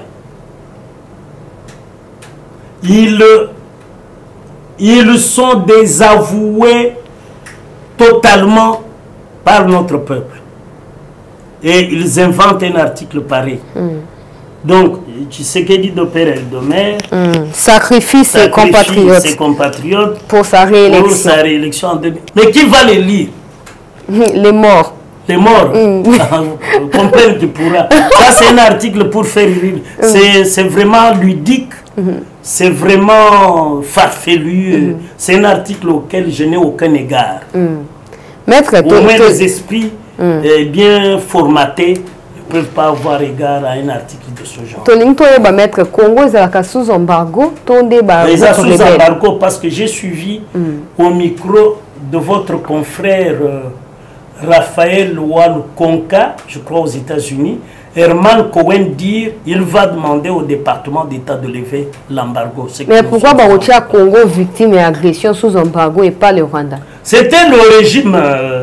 Ils sont désavoués totalement par notre peuple. et ils inventent un article pareil. Donc, tu sais que dit de père et de mère.
Sacrifie ses compatriotes pour sa réélection.
En 2000. Mais qui va les lire?
Les morts.
Les morts. Comprennent qui pourra. Ça, c'est un article pour faire rire. C'est vraiment ludique. C'est vraiment farfelu. C'est un article auquel je n'ai aucun égard.
Maître,
au moins les esprits bien formatés ne peuvent pas avoir égard à un article de ce genre.
Maître, Congo est sous embargo.
Ils sont sous embargo parce que j'ai suivi au micro de votre confrère Raphaël Oualu-Konka, je crois aux États-Unis, Herman Cohen dire il va demander au département d'État de lever l'embargo.
Mais pourquoi Barotia Congo victime d'agression sous embargo et pas le Rwanda?
C'était le régime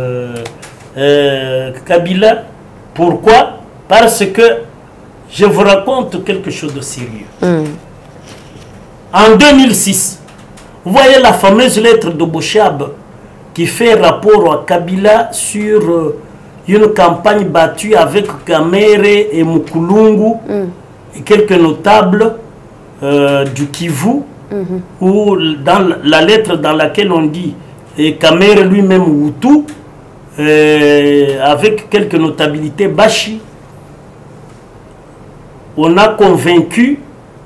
Kabila. Pourquoi? Parce que je vous raconte quelque chose de sérieux. En 2006, vous voyez la fameuse lettre de Bochab qui fait rapport à Kabila sur une campagne battue avec Kamere et Mukulungu et quelques notables du Kivu, où dans la lettre dans laquelle on dit et Kamere lui-même Hutu, avec quelques notabilités Bashi, on a convaincu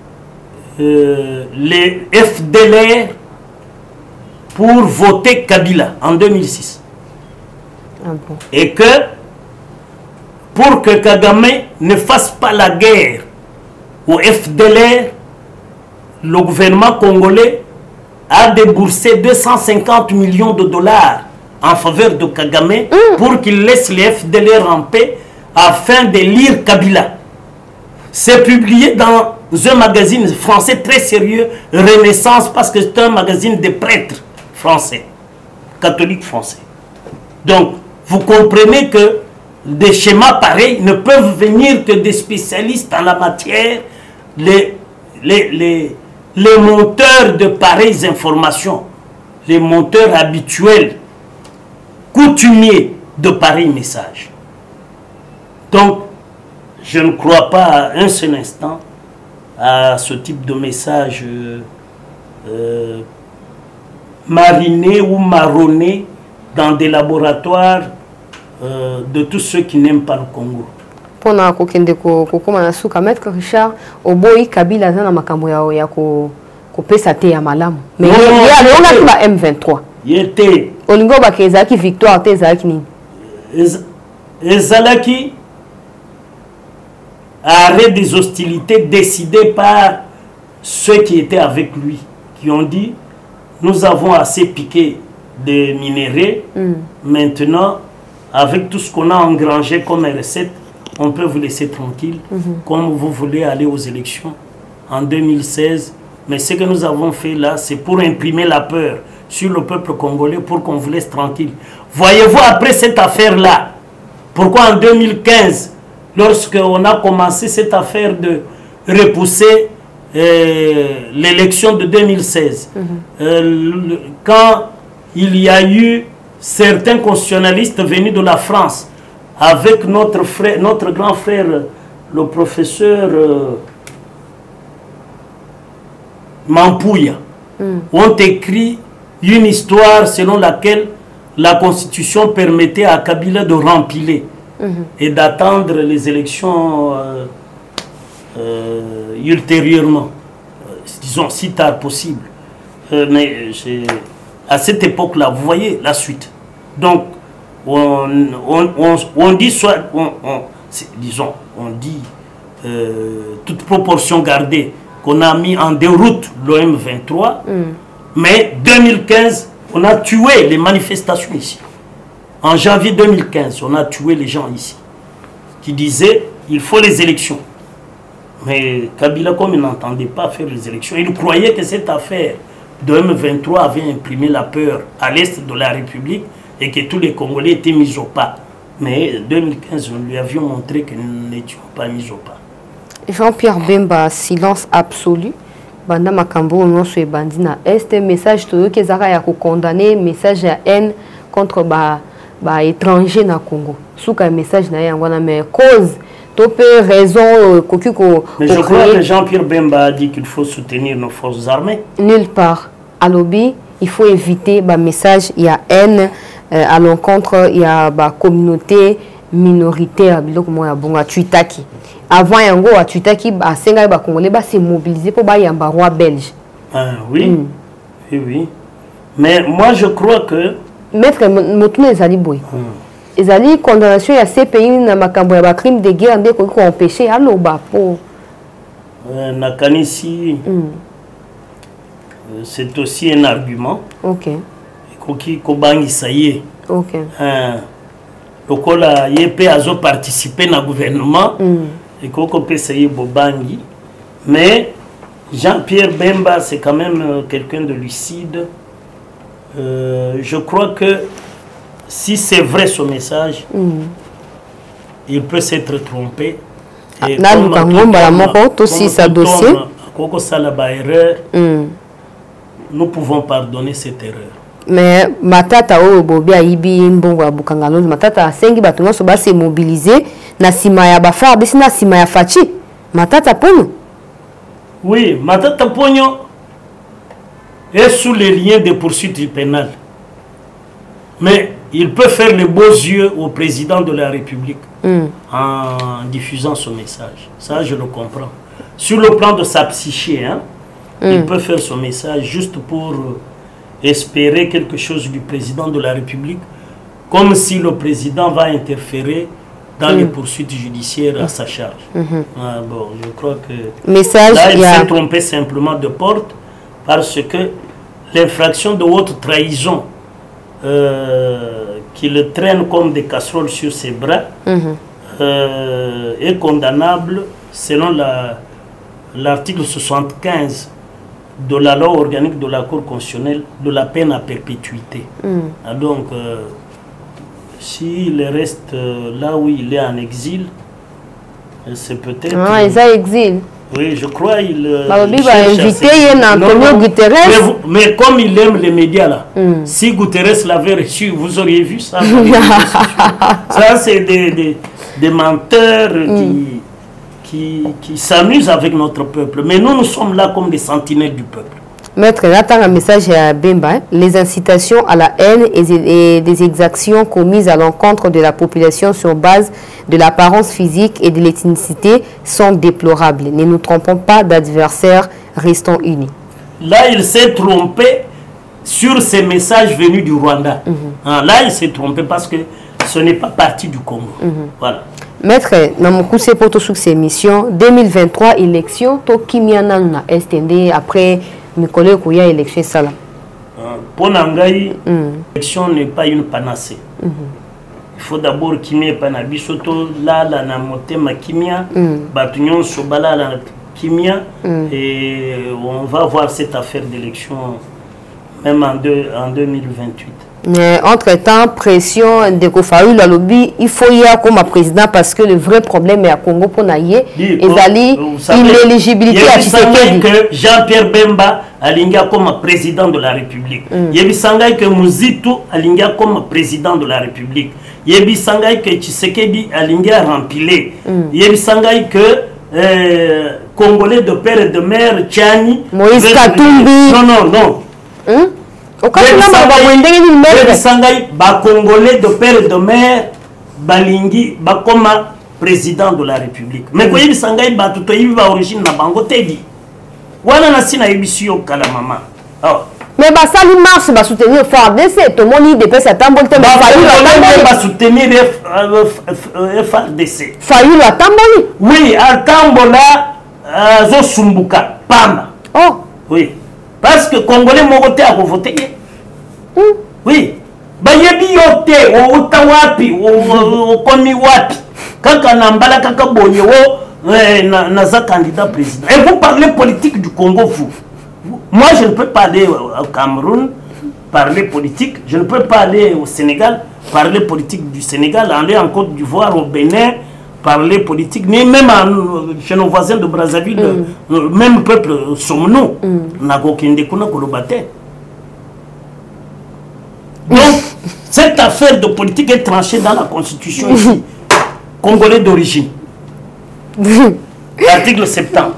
les FDLR pour voter Kabila en 2006. Et que pour que Kagame ne fasse pas la guerre au FDLR, le gouvernement congolais a déboursé 250 millions de dollars en faveur de Kagame pour qu'il laisse les FDLR en paix afin de lire Kabila. C'est publié dans un magazine français très sérieux, Renaissance, parce que c'est un magazine de prêtres français, catholiques français. Donc, vous comprenez que des schémas pareils ne peuvent venir que des spécialistes en la matière, les monteurs de pareilles informations, les monteurs habituels, coutumiers de pareils messages. Donc, je ne crois pas un seul instant à ce type de message mariné ou marronné dans des laboratoires de tous ceux qui n'aiment pas le Congo.
Pona kokende kokoma na suka Maître Richard oboyi Kabila za na makambo ya kopesa te ya malamu. Mais ya longa ki ba M23.
Yete
olingo ba keza ki victoire te za ki nini?
Ezalaki arrêt des hostilités décidé par ceux qui étaient avec lui, qui ont dit nous avons assez piqué de minerais, maintenant avec tout ce qu'on a engrangé comme recette, on peut vous laisser tranquille, comme vous voulez aller aux élections en 2016. Mais ce que nous avons fait là, c'est pour imprimer la peur sur le peuple congolais pour qu'on vous laisse tranquille. Voyez-vous, après cette affaire-là, pourquoi en 2015, lorsqu'on a commencé cette affaire de repousser l'élection de 2016, quand il y a eu certains constitutionnalistes venus de la France, avec notre grand frère, le professeur Mampouya, ont écrit une histoire selon laquelle la Constitution permettait à Kabila de rempiler et d'attendre les élections ultérieurement, disons si tard possible. Mais à cette époque-là, vous voyez la suite. Donc, on dit soit, disons, on dit, toute proportion gardée, qu'on a mis en déroute l'OM23, mais 2015, on a tué les manifestations ici. En janvier 2015, on a tué les gens ici, qui disaient, il faut les élections. Mais Kabila, comme il n'entendait pas faire les élections, il croyait que cette affaire de M23 avait imprimé la peur à l'est de la République et que tous les Congolais étaient mis au pas. Mais en 2015, nous lui avions montré que nous n'étions pas mis au pas.
Jean-Pierre Bemba, silence absolu. Banda Makambo, non, c'est bandina. Est-ce un message que Zara a condamné, message à haine contre ba étranger na Congo souka message na yangwana mais cause topé raison kokiko.
Mais je crois que Jean-Pierre Bemba a dit qu'il faut soutenir nos forces armées.
Nulle part à lobby il faut éviter ba message il y a haine à l'encontre il y a ba communauté minoritaire biloko mo ya bonga tuitaki avant yango a tuitaki ba senga ba congolais ba se mobiliser pour ba yamba roi belge.
Ah oui. Oui. Mais moi je crois que
maître Motune ezali boy. Ezali condamnation ya CPI na makambo ya ba crime de guerre nde ko empêcher aloba po.
Na kanisi. C'est aussi un argument.
OK.
Koki kobangi ça y est.
OK.
Lokola yepé azo participer na gouvernement et koko pe ça y est bobangi. Mais Jean-Pierre Bemba c'est quand même quelqu'un de lucide. Je crois que si c'est vrai son message, il peut s'être trompé. Et nous pouvons pardonner cette erreur.
Mais matata o bobia ibi mbongo bukangalo matata sengi bato nyonso ba se mobiliser na sima ya ba far bisi na sima ya fachi matata ponyo.
Oui, matata ponyo est sous les liens de poursuite pénale. Mais il peut faire les beaux yeux au président de la République en diffusant son message. Ça, je le comprends. Sur le plan de sa psyché, hein, il peut faire son message juste pour espérer quelque chose du président de la République, comme si le président va interférer dans les poursuites judiciaires à sa charge. Ah, bon, je crois que
message,
là, il s'est trompé simplement de porte parce que l'infraction de haute trahison qui le traîne comme des casseroles sur ses bras est condamnable selon l'article 75 de la loi organique de la Cour constitutionnelle de la peine à perpétuité. Donc, s'il reste là où il est en exil, c'est peut-être...
Ah, il est exil.
Oui, je crois il
va inviter Antonio Guterres.
Mais comme il aime les médias là, si Guterres l'avait reçu, vous auriez vu ça. Ça, c'est des menteurs qui s'amusent avec notre peuple. Mais nous, nous sommes là comme des sentinelles du peuple.
Maître, là, un message à Bemba. Les incitations à la haine et des exactions commises à l'encontre de la population sur base de l'apparence physique et de l'ethnicité sont déplorables. Ne nous trompons pas d'adversaires, restons unis.
Là, il s'est trompé sur ces messages venus du Rwanda. Là, il s'est trompé parce que ce n'est pas parti du Congo. Voilà.
Maître, c'est pour toute cette émission. 2023, élection, Tokimiana na STD après mes collègues qui ont élection Salam.
Pour Nangaï, l'élection n'est pas une panacée. Il faut d'abord qu'il y ait un soto là, la namote ma kimia, batunion sobala la kimia, et on va voir cette affaire d'élection même en 2028.
Mais entre-temps, pression de Kofaou, la lobby, il faut y aller comme président parce que le vrai problème est à Congo pour naïe. Et Zali, inéligibilité à Tshisekedi.
Que Jean-Pierre Bemba alinga comme président de la République. Yebi sangay que Muzitu alinga comme président de la République. Yebi sangay que Tshisekedi alinga rempilé. Yebi sangay que Congolais de père et de mère, Tchani.
Moïse Katumbi.
Non. Congolais de père et de mère balingi bakoma président de la République. Mais quand il s'engage batuto il va origine na bango tedi. Wana na sina ibisio kala mama.
Mais bah ça lui marche bah soutenir FARDC tout le monde il dépasse à tambol te
bah soutenir FARDC.
Fayu la tamboli.
Oui, à tambola zo sumbuka pamba.
Oh.
Oui. Parce que Congolais m'ont voté à voter. Oui. Bayebi yote, o utawapi, o komi wapi. Kaka nambala kaka bonyewo naza candidat président. Et vous parlez politique du Congo, vous. Moi, je ne peux pas aller au Cameroun, parler politique. Je ne peux pas aller au Sénégal, parler politique du Sénégal, aller en Côte d'Ivoire, au Bénin, parler politique, mais même chez nos voisins de Brazzaville, le même peuple sommes-nous. Donc, c'est Cette affaire de politique est tranchée dans la constitution ici. Congolais d'origine. Article 70.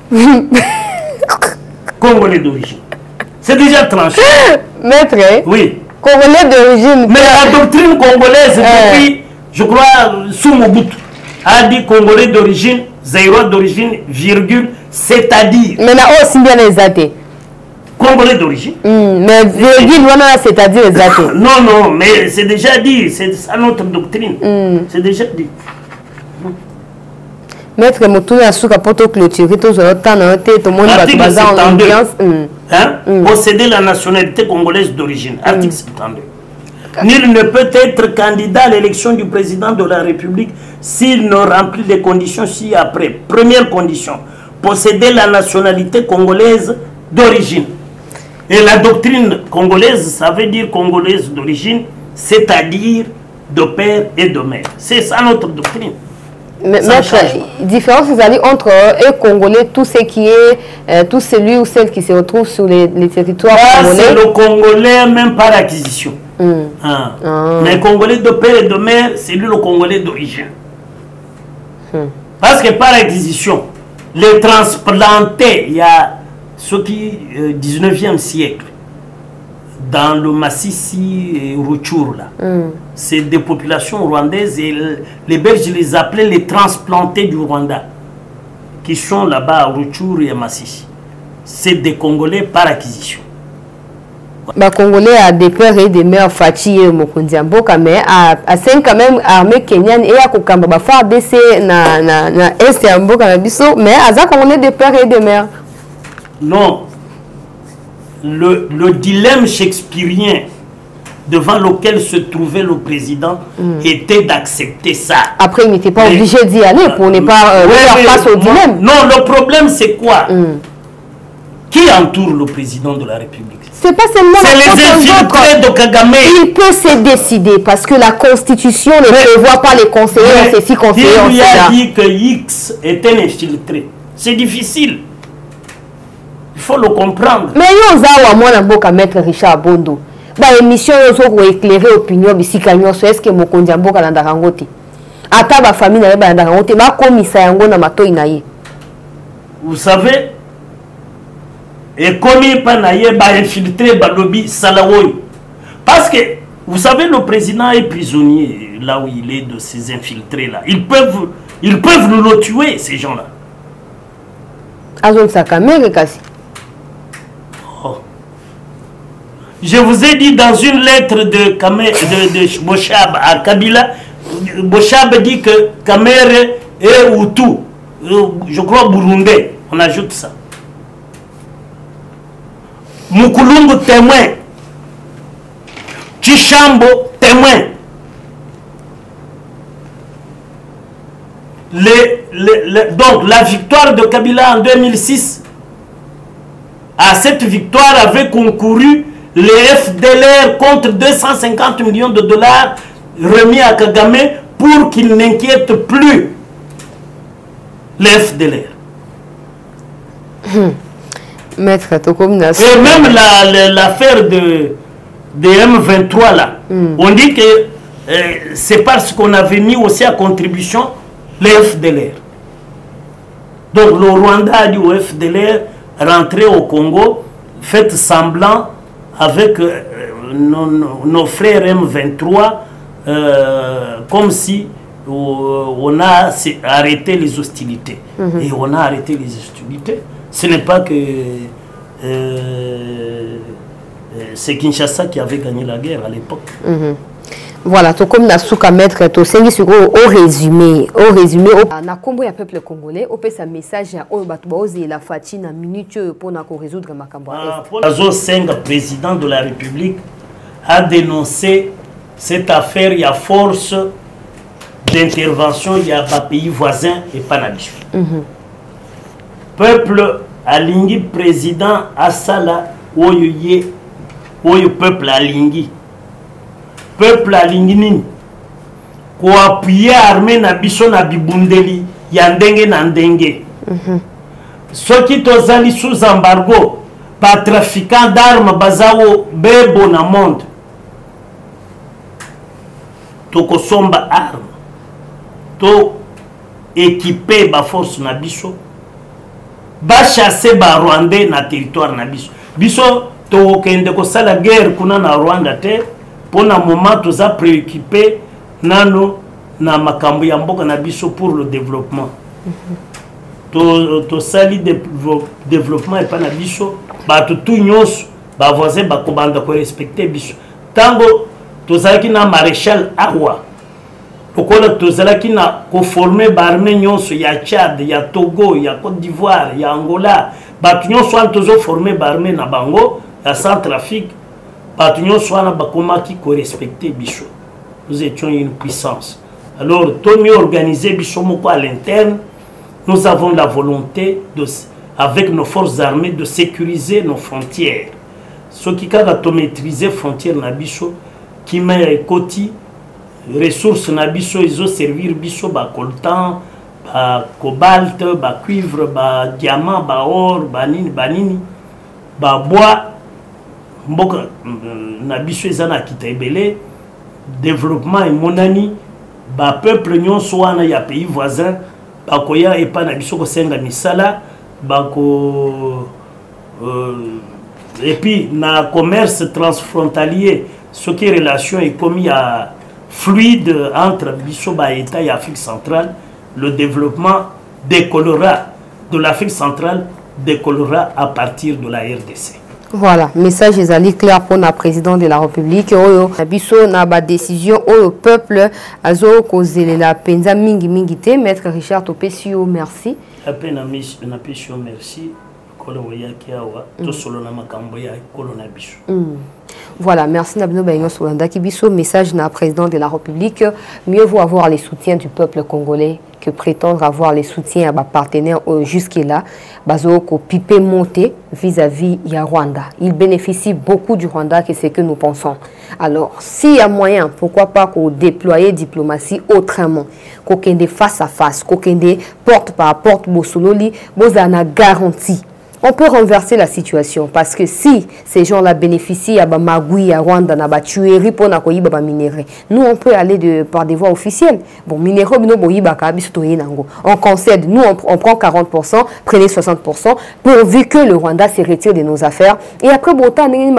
Congolais d'origine. C'est déjà tranché.
Maître,
oui.
Congolais d'origine.
Mais la doctrine congolaise, depuis, je crois, sous Mobutu, a dit Congolais d'origine, Zaïrois d'origine, virgule, c'est-à-dire.
Mais là aussi bien les athées.
Congolais d'origine.
Mais virgule, c'est-à-dire les athées.
Non, non, mais c'est déjà dit, c'est ça notre doctrine. C'est déjà dit.
Maître Moutouné a souka poto clôturer tout le temps dans tout le monde
article
va
72. Posséder la nationalité congolaise d'origine. Article 72. Nul ne peut être candidat à l'élection du président de la République s'il ne remplit les conditions ci-après. Première condition, posséder la nationalité congolaise d'origine. Et la doctrine congolaise, ça veut dire congolaise d'origine, c'est-à-dire de père et de mère. C'est ça notre doctrine.
Mais différence entre les Congolais, tout ce qui est, tout celui ou celle qui se retrouve sur les territoires congolais.
C'est le Congolais même par acquisition. Mais Congolais de père et de mère, c'est lui le Congolais d'origine. Parce que par acquisition, les transplantés, il y a ce qui 19e siècle, dans le Massissi et Rutshuru, c'est des populations rwandaises et les Belges les appelaient les transplantés du Rwanda, qui sont là-bas à Rutshuru et à Massissi. C'est des Congolais par acquisition.
Les Congolais a des pères et des mères Fachi et Mokundiamboka, mais à 5 quand même armée kenyane et à Kokamba Bafa DC na Est et Mboka Biso, mais à ça Congolais des pères et des mères.
Non. Le dilemme shakespearien devant lequel se trouvait le président était d'accepter ça.
Après, il n'était pas obligé d'y aller pour ne pas faire face au dilemme.
Non, le problème c'est quoi? Qui entoure le président de la République?
C'est pas seulement
les infiltrés de Kagame.
Il peut se décider parce que la Constitution ne prévoit pas les conseillers, on sait conseillers.
Il lui a dit que X est un infiltré. C'est difficile. Il faut le comprendre.
Mais il y a un peu Maître Richard Bondo. Bah, l'émission pour éclairer l'opinion de Sikanyo, est-ce que Mokondi Amboka na Ndarangote? Ata ba famille na ba Ndarangote, ba komisa yango na matoi na ye.
Vous savez, et comme pas na ye ba infiltré ba lobby salawoy. Parce que vous savez, le président est prisonnier là où il est de ces infiltrés là. Ils peuvent le tuer, ces gens-là.
Azon Sakamere kasi.
Je vous ai dit dans une lettre de Boshab à Kabila, Boshab dit que Kamere est Hutu, je crois Burundais, on ajoute ça. Mukulungu témoin, Chishambo témoin. Donc la victoire de Kabila en 2006, à cette victoire avait concouru les FDLR contre 250 millions de dollars remis à Kagame pour qu'il n'inquiète plus les FDLR.
Maître,
et même l'affaire de M23 là, on dit que c'est parce qu'on avait mis aussi à contribution les FDLR. Donc le Rwanda a dit au FDLR, rentrez au Congo, faites semblant avec nos frères M23 comme si on a arrêté les hostilités. Et on a arrêté les hostilités. Ce n'est pas que c'est Kinshasa qui avait gagné la guerre à l'époque.
Voilà, tout comme Nasuka Maître, tout c'est sur au résumé, na combo ya peuple congolais, au fait un message à Obatouaozi la Fachi na minute pour résoudre ma cambo.
Azo Senga, président de la République, a dénoncé cette affaire. Il y a force d'intervention, il y a des pays voisins et pas nabichu. Peuple alingi président Asala Oyoye Oyo peuple alingi. Peuple alingi nini ko appuyer armée na biso na bibundeli ya ndenge na ndenge. Soki tozali sous embargo par trafiquant d'armes bazao bebo na monde. tokosomba arme to équiper ba force na biso ba chasser ba Rwandais na territoire na biso biso to kende ko sala guerre kuna na Rwanda te pona moment toza préoccupé nano na makambo ya mboka na biso pour le développement to sali développement et pas na biso ba tout nyos ba voisin ba kobanda ko respecter biso tango tozalaki na maréchal Awa okola tozalaki na ko former ba armée nyonso ya Tchad ya Togo ya Côte d'Ivoire ya Angola ba nyonso an tozo former ba armée na bango ya Centrafrique ba nyonso na ba komaki ko respecter biso. Nous étions une puissance. Alors tout mieux organisé biso moko à l'interne. Nous avons la volonté de avec nos forces armées de sécuriser nos frontières. Ce qui a maîtriser frontières na biso qui met côté ressources na biso ils ont servir biso ba coltan ba cobalt ba cuivre ba diamant ba or ba nini ba bois mboka na biso ezana kitebele développement et monani ba peuple nyonso wana ya pays voisin ba koya et pas na biso ko senga misala ba ko et puis na commerce transfrontalier ce qui est relation est commis à fluide entre Bissoba et État et Afrique centrale, le développement décollera de l'Afrique centrale, décollera à partir de la RDC.
Voilà, message est clair pour le président de la République. Bisso na ba décision au peuple azo causer la penza mingi mingi te maître Richard Topesio merci.
La peine na pesio merci.
Voilà, merci Nabino Baïno Solanda Kibiso, message na président de la République. Mieux vaut avoir les soutiens du peuple congolais que prétendre avoir les soutiens à nos partenaires jusque-là. Bazo ko pipé monter vis-à-vis ya Rwanda. Il bénéficie beaucoup du Rwanda que c'est que nous pensons. Alors, s'il y a moyen, pourquoi pas qu'on déployer diplomatie autrement, qu'on kende face à face, qu'on kende porte par porte, bosololi, bozana garantie. On peut renverser la situation parce que si ces gens-là bénéficient à Magui, à Rwanda, à tuerie pour na minerai, nous on peut aller par des voies officielles. Bon, minerai, on concède, nous on prend 40%, prenez 60%, pourvu que le Rwanda se retire de nos affaires. Et après, bon,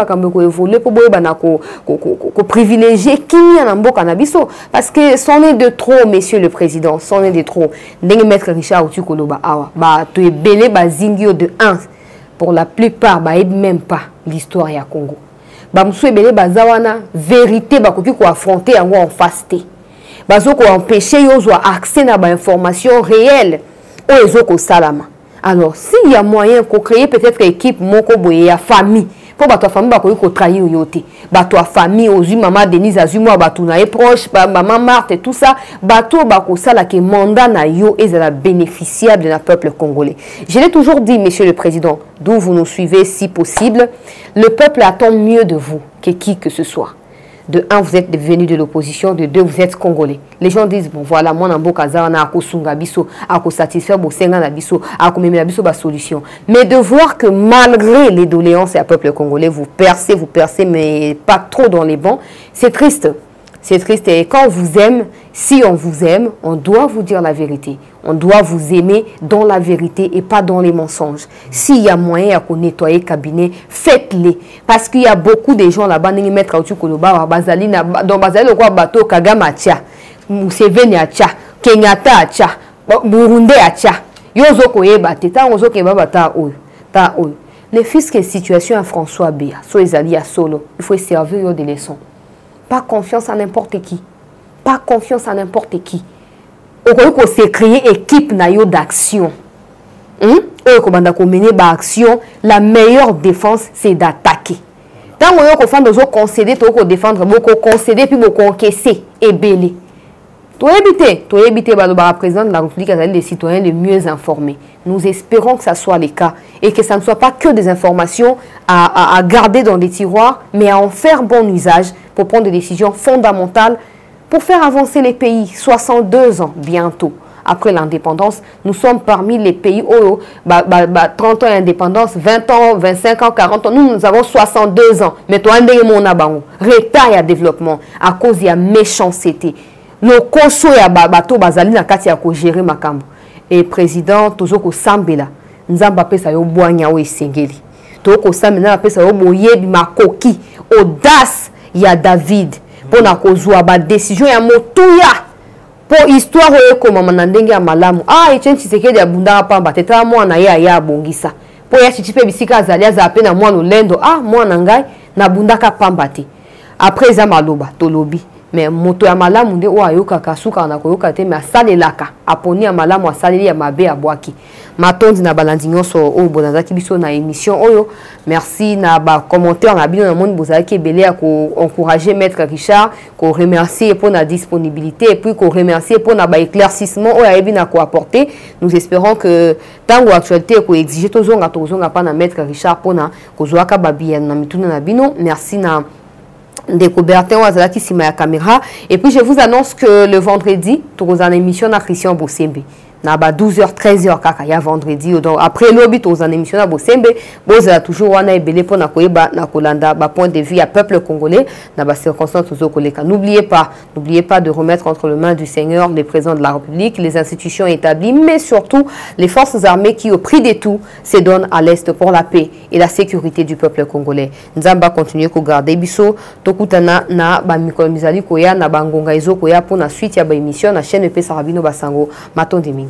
pour privilégier qui n'y a pas cannabiso. Parce que c'en est de trop, monsieur le président, c'en est de trop. Maître Richard Otukoloba, tu es belé, zingio de 1. Pour la plupart, même pas l'histoire ya Congo. Bamsou belé bazawana vérité bakoki ko affronter yango en fasté. Bazo ko empêcher yo zo accès na ba information réelle o ezoko salama. Alors s'il y a moyen ko créer peut-être équipe moko boye ya famille pour bato famille bakoki ko trahir yote. Bato famille ozu maman Denise azumwa bato na proche maman Marthe et tout ça bato bako sala ke mandat na yo ezala bénéficiable de la peuple congolais. Je l'ai toujours dit monsieur le président, d'où vous nous suivez si possible, le peuple attend mieux de vous que qui que ce soit. De 1, vous êtes devenu de l'opposition. De 2, vous êtes congolais. Les gens disent, bon voilà, moi, Nambo Kazana, Ako Sunga Biso, Ako satisfaire, Bosenga Nabiso, Ako Memela Biso, ba solution. Mais de voir que malgré les doléances et le peuple congolais, vous percez, mais pas trop dans les bancs, c'est triste. C'est triste. Et quand on vous aime, si on vous aime, on doit vous dire la vérité. On doit vous aimer dans la vérité et pas dans les mensonges. S'il y a moyen à nettoyer le cabinet, faites-les. Parce qu'il y a beaucoup de gens là-bas, qui mettent dans Bazali, bateau Kagame Tcha, Museveni Tcha, Kenyatta Tcha, Burundi Tcha. Yozoko Eba, Teta, Ozoko Eba, Ta Oyo. Les fils que situation à François Béa, Soezali à Solo, il faut servir des leçons. Pas confiance en n'importe qui. Pas confiance en n'importe qui. On s'est créé équipe d'action. La meilleure défense, c'est d'attaquer. Tant qu'on a concédé, on défendre, on concéder, puis on encaisser et belé. Tu éviter le président de la République, les citoyens les mieux informés. Nous espérons que ça soit le cas et que ça ne soit pas que des informations à garder dans des tiroirs, mais à en faire bon usage pour prendre des décisions fondamentales pour faire avancer les pays. 62 ans bientôt après l'indépendance. Nous sommes parmi les pays où 30 ans d'indépendance, 20 ans, 25 ans, 40 ans. Nous avons 62 ans. Mais toi, on a un retard à développement à cause de la méchanceté. Le cocho ya bato bazali na kati ya ko gérer makambo. Et président toujours ko sambela. Nzamba pesa yo boanya o esengeli. To ko sambela pesa yo boyebi makoki audace ya David pour na kozwa ba décision ya motuya. Pour histoire oyo koma na ndenge ya malamu. Ah Etienne Tshisekedi ya bunda pamba teta mwana ya bongisa. Po ya chichipe bisika azalia za pe na mwana lendo. Ah mwana ngai na bunda ka pamba te. Après za maloba tolobi. Mais moto ya malamu nde o ayoka kasuka na koyoka te mais asalelaka aponi ya malamu asaleli ya mabe ya bwaki matondi na balandi nyonso o bonazaki biso na émission oyo. Merci na ba commentaire na bino na monde bozaki ebele ya ko encourager maître Richard, ko remercier pour la disponibilité et puis ko remercier pour na ba éclaircissement o ya ebi na ko apporter. Nous espérons que tango actualité ko exiger tozonga pa na maître Richard pour na ko zoaka babia na mituna na bino. Merci na découverte qui sima la caméra. Et puis je vous annonce que le vendredi, tu as une émission à Christian Bosembe. Na ba 12h 13h kaka ya vendredi donc après lobby tu as une émission à Bosembe. Boza toujours wana ebele pour na koyeba na kolanda ba point de vue à peuple congolais na ba circonstances toujours koleka. N'oubliez pas de remettre entre les mains du Seigneur les présidents de la République, les institutions établies, mais surtout les forces armées qui au prix de tout se donnent à l'est pour la paix et la sécurité du peuple congolais. Nzamba continuer ko garder biso tokutana na ba mikolo mizali koya na bangonga ezo koya pour na suite ya ba émission na chaîne EP Sarabino Basango Matondi.